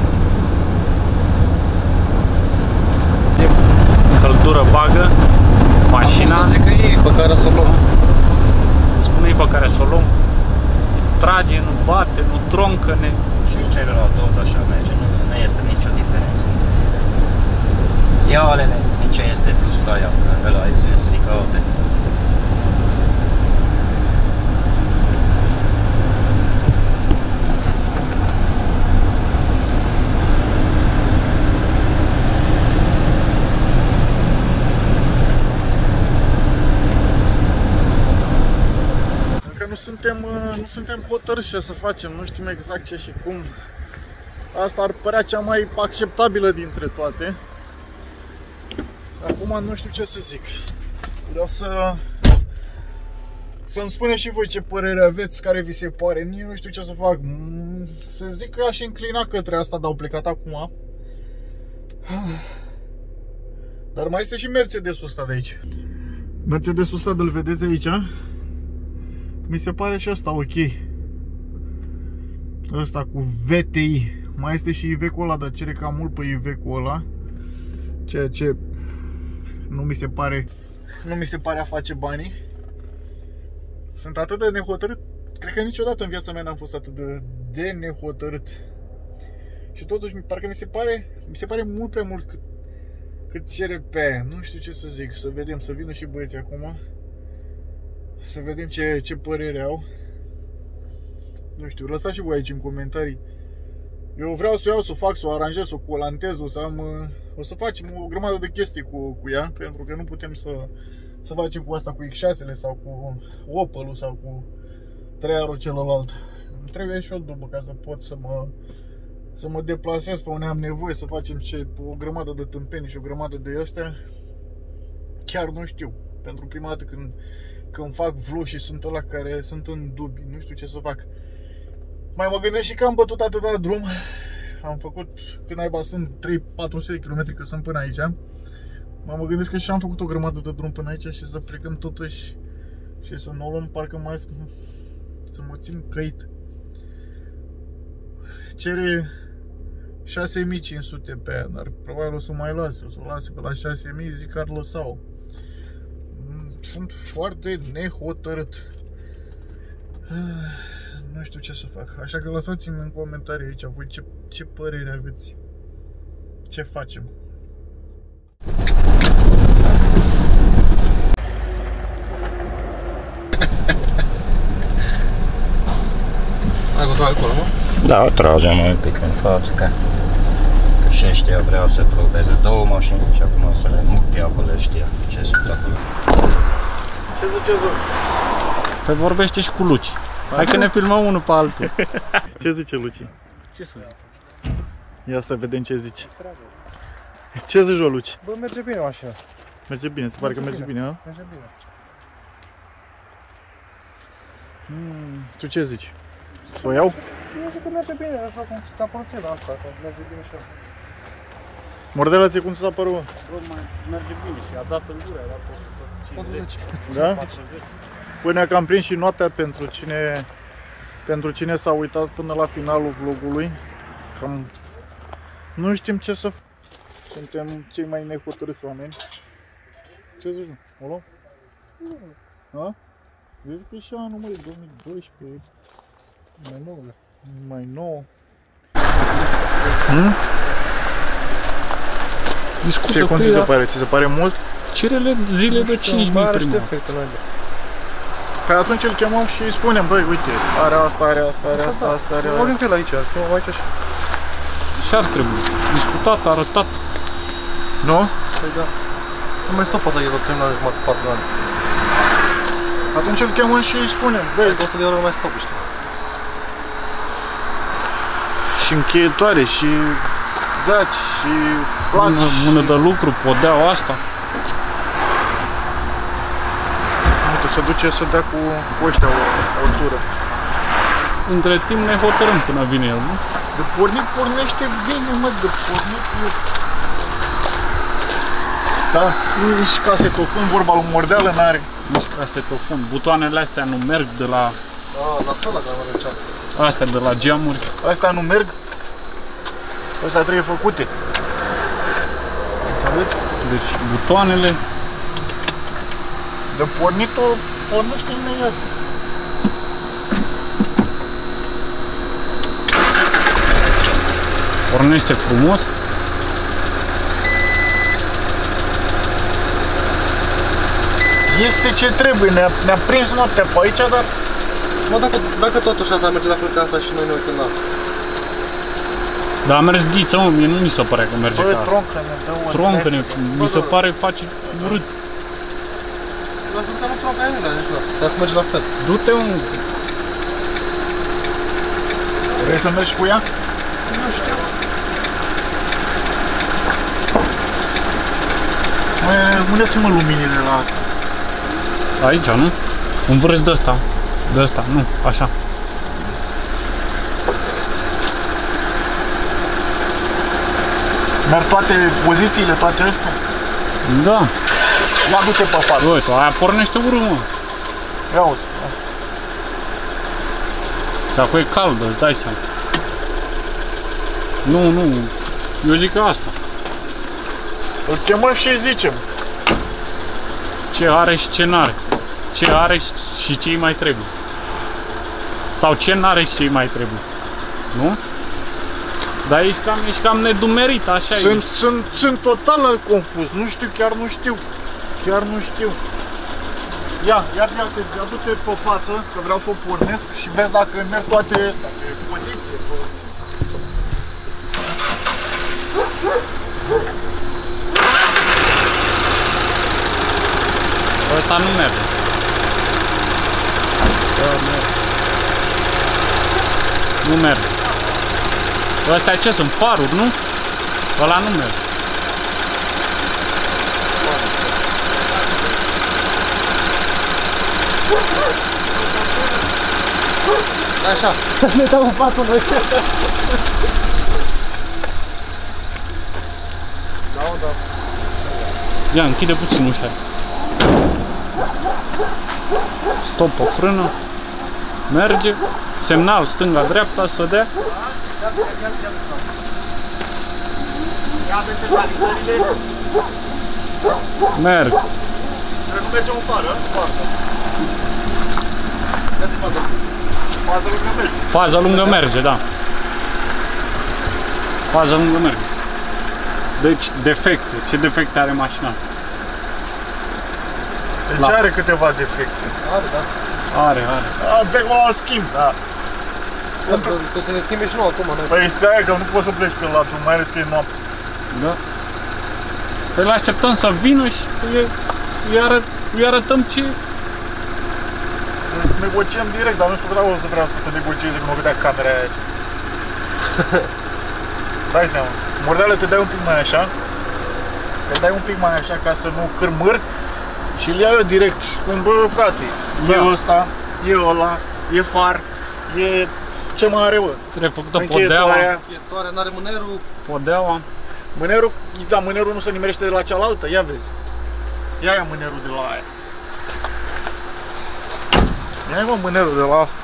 Căldură bagă mașina. Să zic că ei pe care să o luăm. Spune-i pe care să o luăm. Trage, nu bate, nu troncă-ne. Și celălalt tot așa merge, nu este nicio diferență. Ia alele, nici este plus la ea, că ăla este stricate. Nu suntem hotărâți ce să facem, nu știm exact ce și cum. Asta ar părea cea mai acceptabilă dintre toate. Acum nu știu ce să zic. Vreau să-mi spuneți și voi ce părere aveți, care vi se pare. Nici nu știu ce să fac. Să zic că aș înclina către asta, dar au plecat acum. Dar mai este și Mercedes-ul ăsta de aici. Mercedes-ul ăsta, îl vedeți aici? Mi se pare și asta ok. Ăsta cu VTI. Mai este și Iveco ăla, dar cere cam mult pe Iveco ăla. Ceea ce nu mi se pare a face banii. Sunt atât de nehotărât. Cred că niciodată în viața mea n-am fost atât de nehotărât. Și totuși parcă mi se pare mult prea mult cât cere pe aia. Nu știu ce să zic. Să vedem, să vină și băieții acum. Să vedem ce părere au. Nu știu, lăsați și voi aici în comentarii. Eu vreau să o iau, să o fac, să o aranjez, să o colantez, o să facem o grămadă de chestii cu ea. Pentru că nu putem să facem cu asta, cu X6-le sau cu Opel-ul sau cu Trearul celălalt. Îmi trebuie și o dubă ca să pot să mă deplasez pe unde am nevoie, să facem o grămadă de tâmpenii și o grămadă de astea. Chiar nu știu. Pentru prima dată când fac vlog și sunt ăla care sunt în dubii, nu știu ce să fac. Mai mă gândesc și că am bătut atâta drum. Am făcut, când naiba sunt 3-400 de km că sunt până aici. Mă gândesc că și am făcut o grămadă de drum până aici și să plecăm totuși și să nu o luăm, parcă mai să mă țin căit. Cere 6500 pe aia, dar probabil o să mai lase, o să o lase pe la 6000, zic că ar lăsa-o. Sunt foarte nehotărât. Nu știu ce să fac. Așa că lăsați-mi în comentarii aici voi ce părere aveți. Ce facem? Ai controlat acolo, mă? Da, tragem un pic în față, că și ăștia vreau să probeze două mașini și acum să le mut pe acolo, știa ce sunt acolo. Ce ziceți, voi? Păi vorbește și cu Luci. Hai că ne filmăm unul pe altul. Ce zice Luci? Ce să zic? Ia să vedem ce zice. Ce zici, Luci? Bă, merge bine mașina. Merge bine, se pare că merge bine, a? Merge bine. Tu ce zici? Să o iau? Eu zic că merge bine, așa cum ți-a părut ție la asta, că merge bine și așa. Mordela, ție cum ți s-a părut? Bă, merge bine și a dat în gură, a dat 150. Da? Până că am prins și noaptea pentru cine s-a uitat până la finalul vlogului. Cam nu știm ce să facem. Suntem cei mai nehotărâți oameni. Ce zici, nu? O luăm? Da? Vezi că e și anul, măi, 2012. Mai nou. Mai nou. Discută Ce cum ți se pare? Ți se pare mult? Cerele zile de 5.000 prima. Păi atunci îl chemăm și îi spunem, băi, uite, are asta, are asta, are asta, asta, are asta. Mă gândesc aici, aici și... Și-ar trebui. Discutat, arătat. Nu? Păi da. Nu mai stau pe asta, e vreo 3 ani, jumătate, 4 ani. Atunci îl chemăm și îi spunem, băi, o să de oră nu mai stau, știi. și încheietoare, și daci, și placi. Mână de lucru, podeaua asta. Uite, se duce să dea cu ăștia o tură. între timp ne hotărâm până vine el, nu? De pornit pornește bine, mă, de pornit. Da, nici casetofon, vorba lui Mordeală n-are. Nici casetofon. Butoanele astea nu merg de la... La sola care mă duceam. Astea de la geamuri. Astea nu merg. Astea trebuie făcute. Înțeleg? Deci butoanele... De pornit-o pornește imediat. Pornește frumos. Este ce trebuie, ne-a prins noaptea pe aici, dar... Mă, dacă totuși asta merge la fel ca asta și noi ne uităm la asta. Dar a mers ghiță, mă, mie nu mi se părea că merge Bă, ca asta. troncă-ne, dă o Troncă-ne, mi se pare face urât. Eu am spus că nu tronca aia, nici nu asta. Trebuie să merge la fel. Du-te, mă. Vrei să mergi cu ea? Nu știu. Mai rămâne-mă luminile la asta. Aici, nu? Un vârf de ăsta. De ăsta, nu, așa. Merg toate pozițiile, toate astea? Da. Ia du-te pe față. Uite, aia pornește urât, mă. Ia uzi. Și acum e caldă, îți dai seama. Nu, eu zic că asta. Îl chemăm și zicem. Ce are și ce n-are. Ce are și ce îi mai trebuie. Sau ce n-are și ce îi mai trebuie. Nu? Dar ești cam nedumerit, așa e. Sunt total confuz, nu știu, chiar nu știu. Chiar nu știu. Ia du-te pe față, că vreau să o pornesc și vezi dacă merg toate astea, pe poziție. Ăsta nu merge. Nu merge. Ăstea ce sunt? Faruri, nu? Ăla nu merge. Așa, ne dăm în față noi. Da. Ia, închide puțin ușa. Stop pe frână. Merge. Semnal stânga-dreapta să dea. Merg. Nu mergem în fară, Faza lungă merge. Faza lungă merge, da. Faza lungă merge. Deci, defecte. Ce defecte are mașina asta? Deci are câteva defecte. Are, da. Are. De acolo îl schimb, da. Trebuie să ne schimbe și noi acum, noi. Păi stai că nu poți să pleci pe la drum, mai ales că e noapte. Da. Păi l-așteptăm să vină și îi arătăm ce... Negociem direct, dar nu știu vreau să vreau să negocieze când o vedea camera aia aici. Dai seama. Mordeală, te dai un pic mai așa. Te dai un pic mai așa ca să nu cârmâr. Și îl iau eu direct. Spun, bă, frate, Da. e ăsta, e ăla, e far, e... Ce mai are, bă? Trebuie făcută Încheiestoarea. podeaua. Încheietoare, n-are mânerul. Podeaua. Mânerul, da, mânerul nu se nimerește de la cealaltă, ia vezi. Ia mânerul de la aia. Ia mă mânerul de la asta.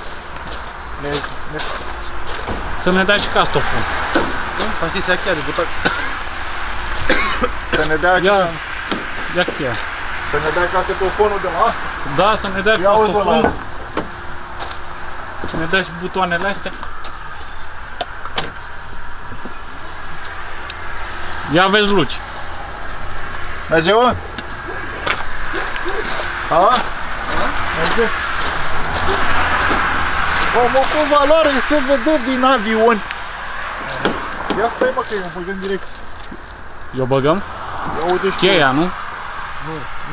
Să ne dea și castofon. Nu, fac chestia chiar de după. Să ne dea Ia cheia. Să ne dea casetofonul de la asta. Da, să ne dea Ia uzi ăla. castofon. Să ne dea și butoanele astea. Ia vezi luci. Merge, mă? A? Merge? Mă, cu valoare se vede din avion. Ia stai, mă, că eu băgăm direct. Eu băgăm? Ia uite și Cheia, nu? Nu.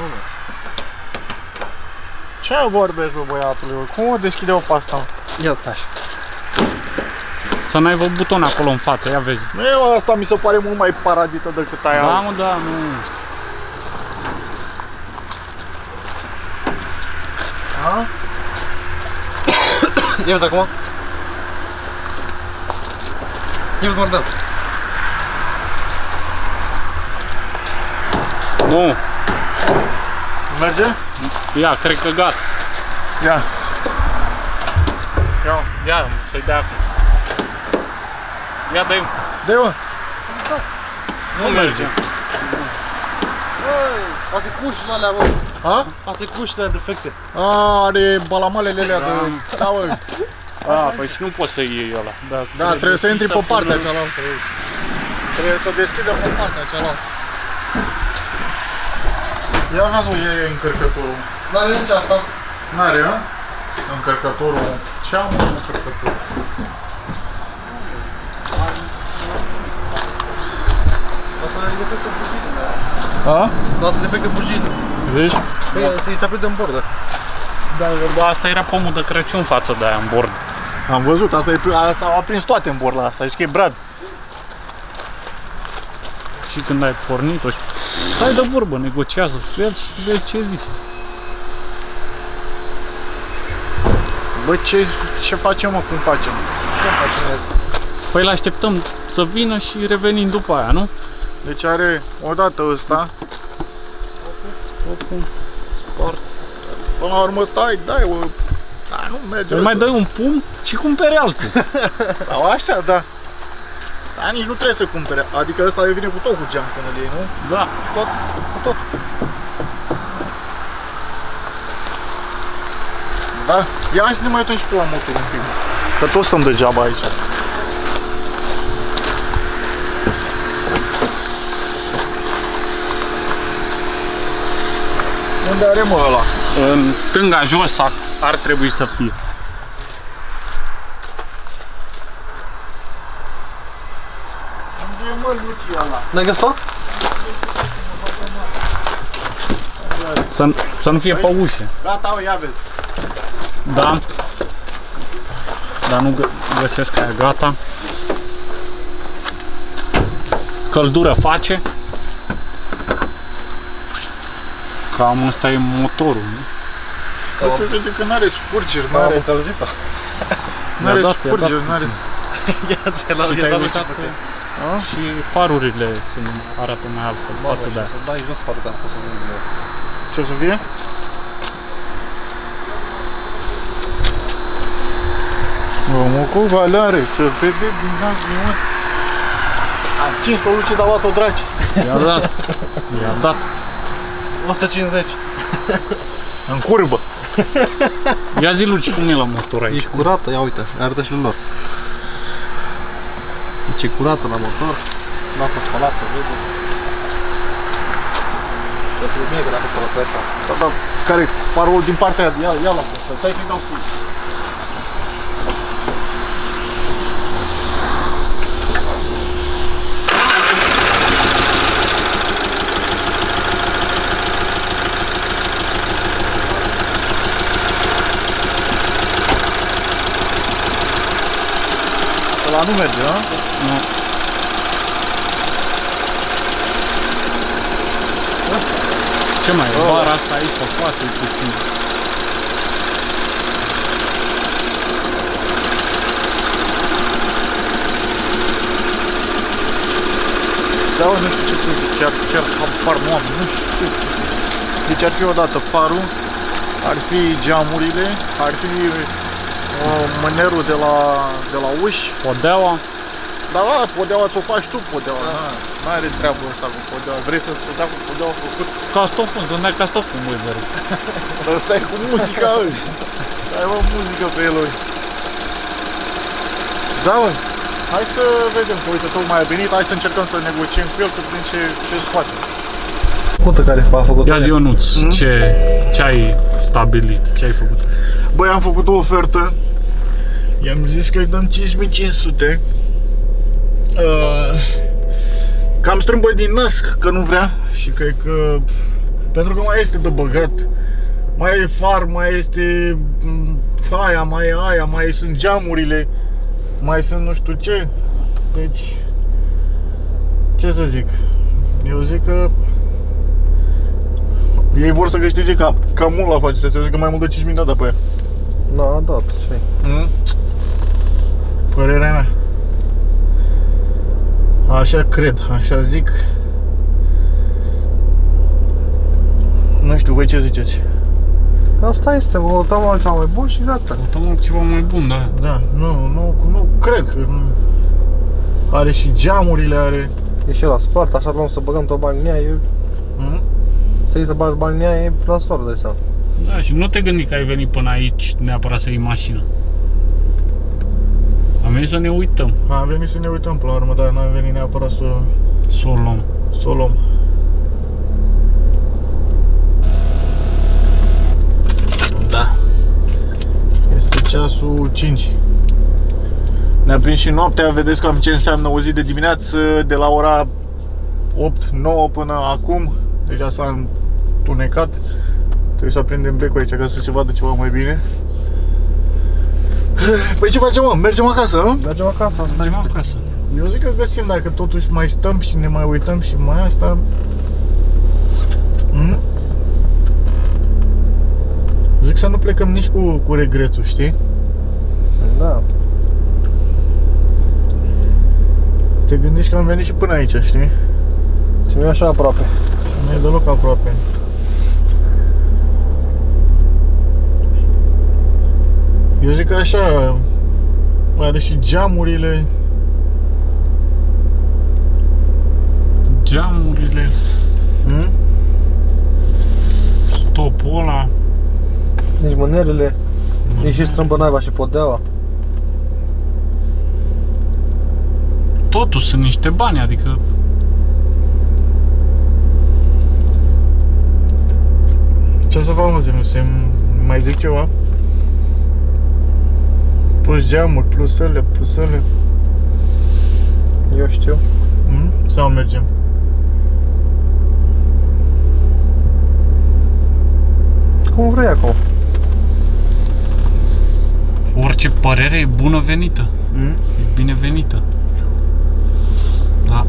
Ce vorbesc, bă, băiatule? Cum o deschideau pe asta? Ia stai așa. Să n-ai văd buton acolo în față, ia vezi. Nu e, asta mi se pare mult mai paradită decât aia. Da, mă, da, nu. A? Ia vezi acum? Eu doar dat. Nu, Merge? ia, cred că gata. Ia. Ia, să-i dea acum. Ia, dă-i. Dă-i, Nu merge. Asta e cușile alea, bă. A? Asta e cușile alea defecte. A, are balamalele alea de... Da, bă. A, păi și nu poți să iei ăla. Da, trebuie să intri pe partea cealaltă. Trebuie să deschidem pe partea cealaltă. Ia vezi, e încărcătorul. N-are nici asta. N-are, a? Încărcătorul. Ce am încărcător? Asta e defectă bujiile. A? Asta e defectă bujiile. Zici? Păi se aprinde în bordă. Da, asta era pomul de Crăciun față de aia în bord. Am văzut, s-au aprins toate în borla asta, știi că e brad. Și când ai pornit-o, stai de vorbă, negociază cu el și vezi ce zice. Bă, ce facem, mă, cum facem? Cum facem azi? Păi îl așteptăm să vină și revenim după aia, nu? Deci are odată ăsta. Oricum, spart. Până la urmă stai, dai, o... Da, nu merge. Îl mai dai un pumn și cumperi altul. Sau așa, da. Dar nici nu trebuie să cumpere. Adică ăsta vine cu tot cu geam când îl iei, nu? Da. Tot, cu tot. Da? Ia hai să ne mai uităm și pe la motor un pic. Că toți stăm degeaba aici. Unde are, mă, ăla? În stânga jos ar trebui să fie. Unde e, mă, Lucia ăla? N-ai găsit-o? Să nu fie pe ușă. Gata, o, ia vezi. Da. Dar nu găsesc aia gata. Căldură face. Cam ăsta e motorul, nu? Ca să vede că n-are scurgeri, Am n-are încălzit-o. scurgeri, n-are... Ia te la Și te-ai uitat puțin. și farurile arată mai altfel față de aia. Să dai jos farul, dar nu pot să văd eu. Ce o să fie? Omul cu valoare, să vede din nas din mă. Am 5 soluții, dar luat-o draci. I-a dat. I-a dat. 150. În curbă. Ia zi, Luci, cum e la motor aici? Ești curată, ia uite, arată și lor. Deci e curată la motor. N-a fost spălat, să vede. Trebuie să bine că n-a fost spălat pe asta. Da, da, care farul din partea aia, ia la asta, stai să-i dau fui. Ăla nu merge, da? Nu. Ce mai e? Bara asta aici pe față e puțin. Da, nu știu ce să zic, chiar habar nu am, nu știu. Deci ar fi odată farul, ar fi geamurile, ar fi mânerul de la uși. Podeaua. Dar la podeaua ți-o faci tu, podeaua, nu are treabă asta cu podeaua. Vrei să-ți dea cu podeaua făcut? Castoful, să dai castoful, măi, bără. Ăsta e cu muzica, ăi. Ai, mă, muzică pe el, ăi. Da, mă. Hai să vedem, că uite, tocmai a venit, hai să încercăm să negociem cu el, să vedem ce-ți face. Cotă care a făcut. Ia zi, Ionuț, ce ai stabilit, ce ai făcut? Băi, am făcut o ofertă. I-am zis că îi dăm 5500. Cam strâmbă din nas că nu vrea și cred că pentru că mai este de băgat. Mai e far, mai este aia, mai sunt geamurile, mai sunt nu știu ce. Deci ce să zic? Eu zic că ei vor să câștige cam mult la afacerea asta. Eu zic că mai mult de 5.000 de pe ea. Da, a dat, ce-ai? Părerea mea. Așa cred, așa zic. Nu știu, voi ce ziceți? Asta este, o dăm altceva mai bun și gata. Căutăm ceva mai bun, da. Da, nu cred că are și geamurile, are. E și la spart, așa luăm să băgăm tot banii în ea, să iei să bagi banii în ea, e la soară, dai seama. Da, și nu te gândi că ai venit până aici neapărat să iei mașină. Am venit să ne uităm. Am venit să ne uităm până la urmă, dar n-am venit neapărat să o luăm. o luăm. Da. Este ceasul 5. Ne-a prins și noaptea, vedeți cam ce înseamnă o zi de dimineață, de la ora 8-9 până acum. Deja s-a întunecat. Trebuie să aprindem becul aici ca să se vadă ceva mai bine. Păi ce facem, mă? Mergem acasă, nu? Mergem acasă, asta Mergem este. acasă. Eu zic că găsim, dacă totuși mai stăm și ne mai uităm și mai asta. Zic să nu plecăm nici cu regretul, știi? Da. Te gândești că am venit și până aici, știi? Și nu e așa aproape. Și nu e deloc aproape. Eu zic că așa, are și geamurile. Geamurile, stopul ăla. Nici mânerele, nici și strâmbă naiba și podeaua. Totul sunt niște bani, adică Ce să fac, mă, să mai zic ceva? Plus geamuri, plus ele. Eu știu. Sau mergem? Cum vrei acum. orice părere e bună venită. E binevenită. Da.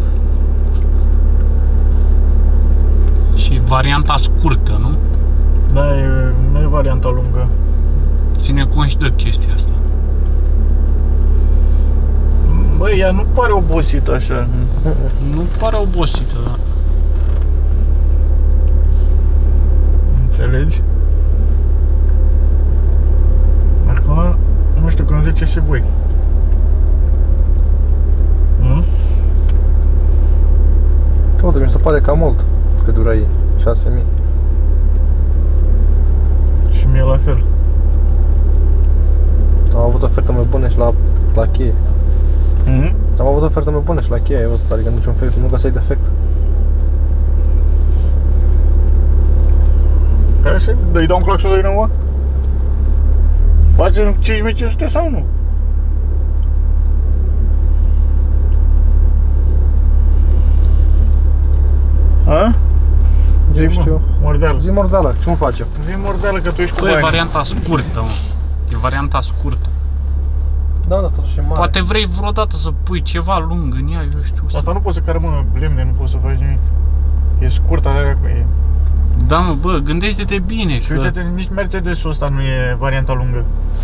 Și varianta scurtă, nu? Da, nu e varianta lungă. Ține cont și de chestia asta. Băi, ea nu pare obosită așa. Nu pare obosită, da. Înțelegi? Acum, nu știu cum ziceți și voi. Uite, mi se pare cam mult că dura ei, 6.000. Și mie la fel. Am avut oferte mai bune și la cheie. Am avut oferte mai bune și la cheie, adică niciun fel, nu găseai defect. Care să îi dau un claxon de nou? Facem 5500 sau nu? A? Eu știu. Mordeală. Zi mordeală, ce-mi facem? Zi mordeală că tu ești cu Bă, e bani. varianta scurtă, mă. E varianta scurtă. Da, dar totuși e mare. Poate vrei vreodată să pui ceva lung în ea, eu știu. Asta nu poți să cară, mă, lemne, nu poți să faci nimic. E scurtă, dar e. Da, mă, bă, gândește-te bine. Și că... uite-te, nici Mercedes-ul ăsta nu e varianta lungă.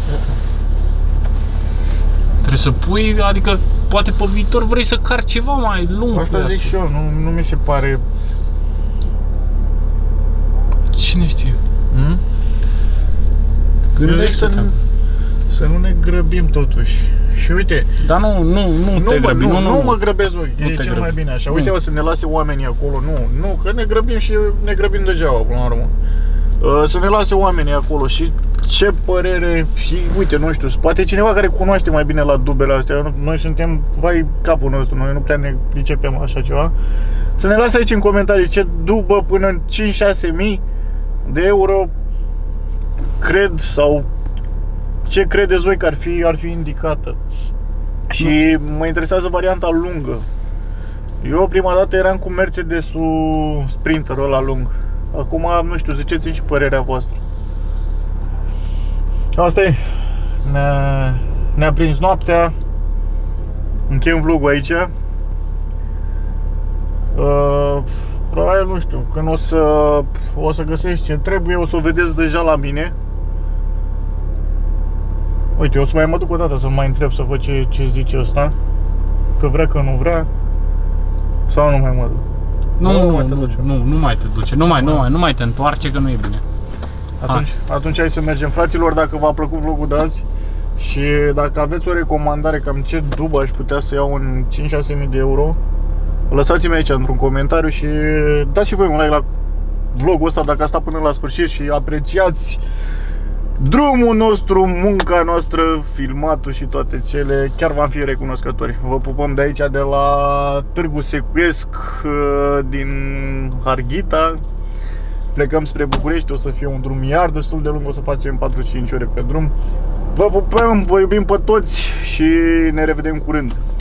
Trebuie să pui, adică poate pe viitor vrei să cari ceva mai lung. Asta pe zic și eu, nu mi se pare. Cine știe? Gândește-te. Să nu ne grăbim totuși. Și uite, dar nu te grăbi, nu mă grăbesc, mă, e cel mai bine așa. Uite, Nu. o să ne lase oamenii acolo, nu, că ne grăbim și ne grăbim degeaba până la urmă. Să ne lase oamenii acolo și ce părere și uite, nu știu, poate cineva care cunoaște mai bine la dubele astea, noi suntem, vai capul nostru, noi nu prea ne pricepem așa ceva. Să ne lase aici în comentarii ce dubă până în 5-6 mii de euro cred sau ce credeți voi că ar fi indicată. Și mă interesează varianta lungă. Eu prima dată eram cu Mercedes-ul Sprinter-ul ăla lung. Acum, nu știu, ziceți-mi și părerea voastră. Asta e. Ne-a prins noaptea. Încheiem vlogul aici. Probabil, nu știu, când o să găsești ce trebuie, o să o vedeți deja la mine. Uite, eu o să mai mă duc o dată să mai întreb, să văd ce zice ăsta. Că vrea, că nu vrea. Sau nu mai mă duc? Nu mai te duce. Nu mai te întoarce, că nu e bine. Atunci hai să mergem, fraților, dacă v-a plăcut vlogul de azi și dacă aveți o recomandare cam ce dub aș putea să iau în 5-6 mii de euro, lăsați-mi aici într-un comentariu și dați și voi un like la vlogul ăsta dacă a stat până la sfârșit și apreciați drumul nostru, munca noastră, filmatul și toate cele. Chiar v-am fi recunoscători. Vă pupăm de aici, de la Târgu Secuiesc, din Harghita. Plecăm spre București, o să fie un drum iar destul de lung, o să facem 4-5 ore pe drum. Vă pupăm, vă iubim pe toți și ne revedem curând.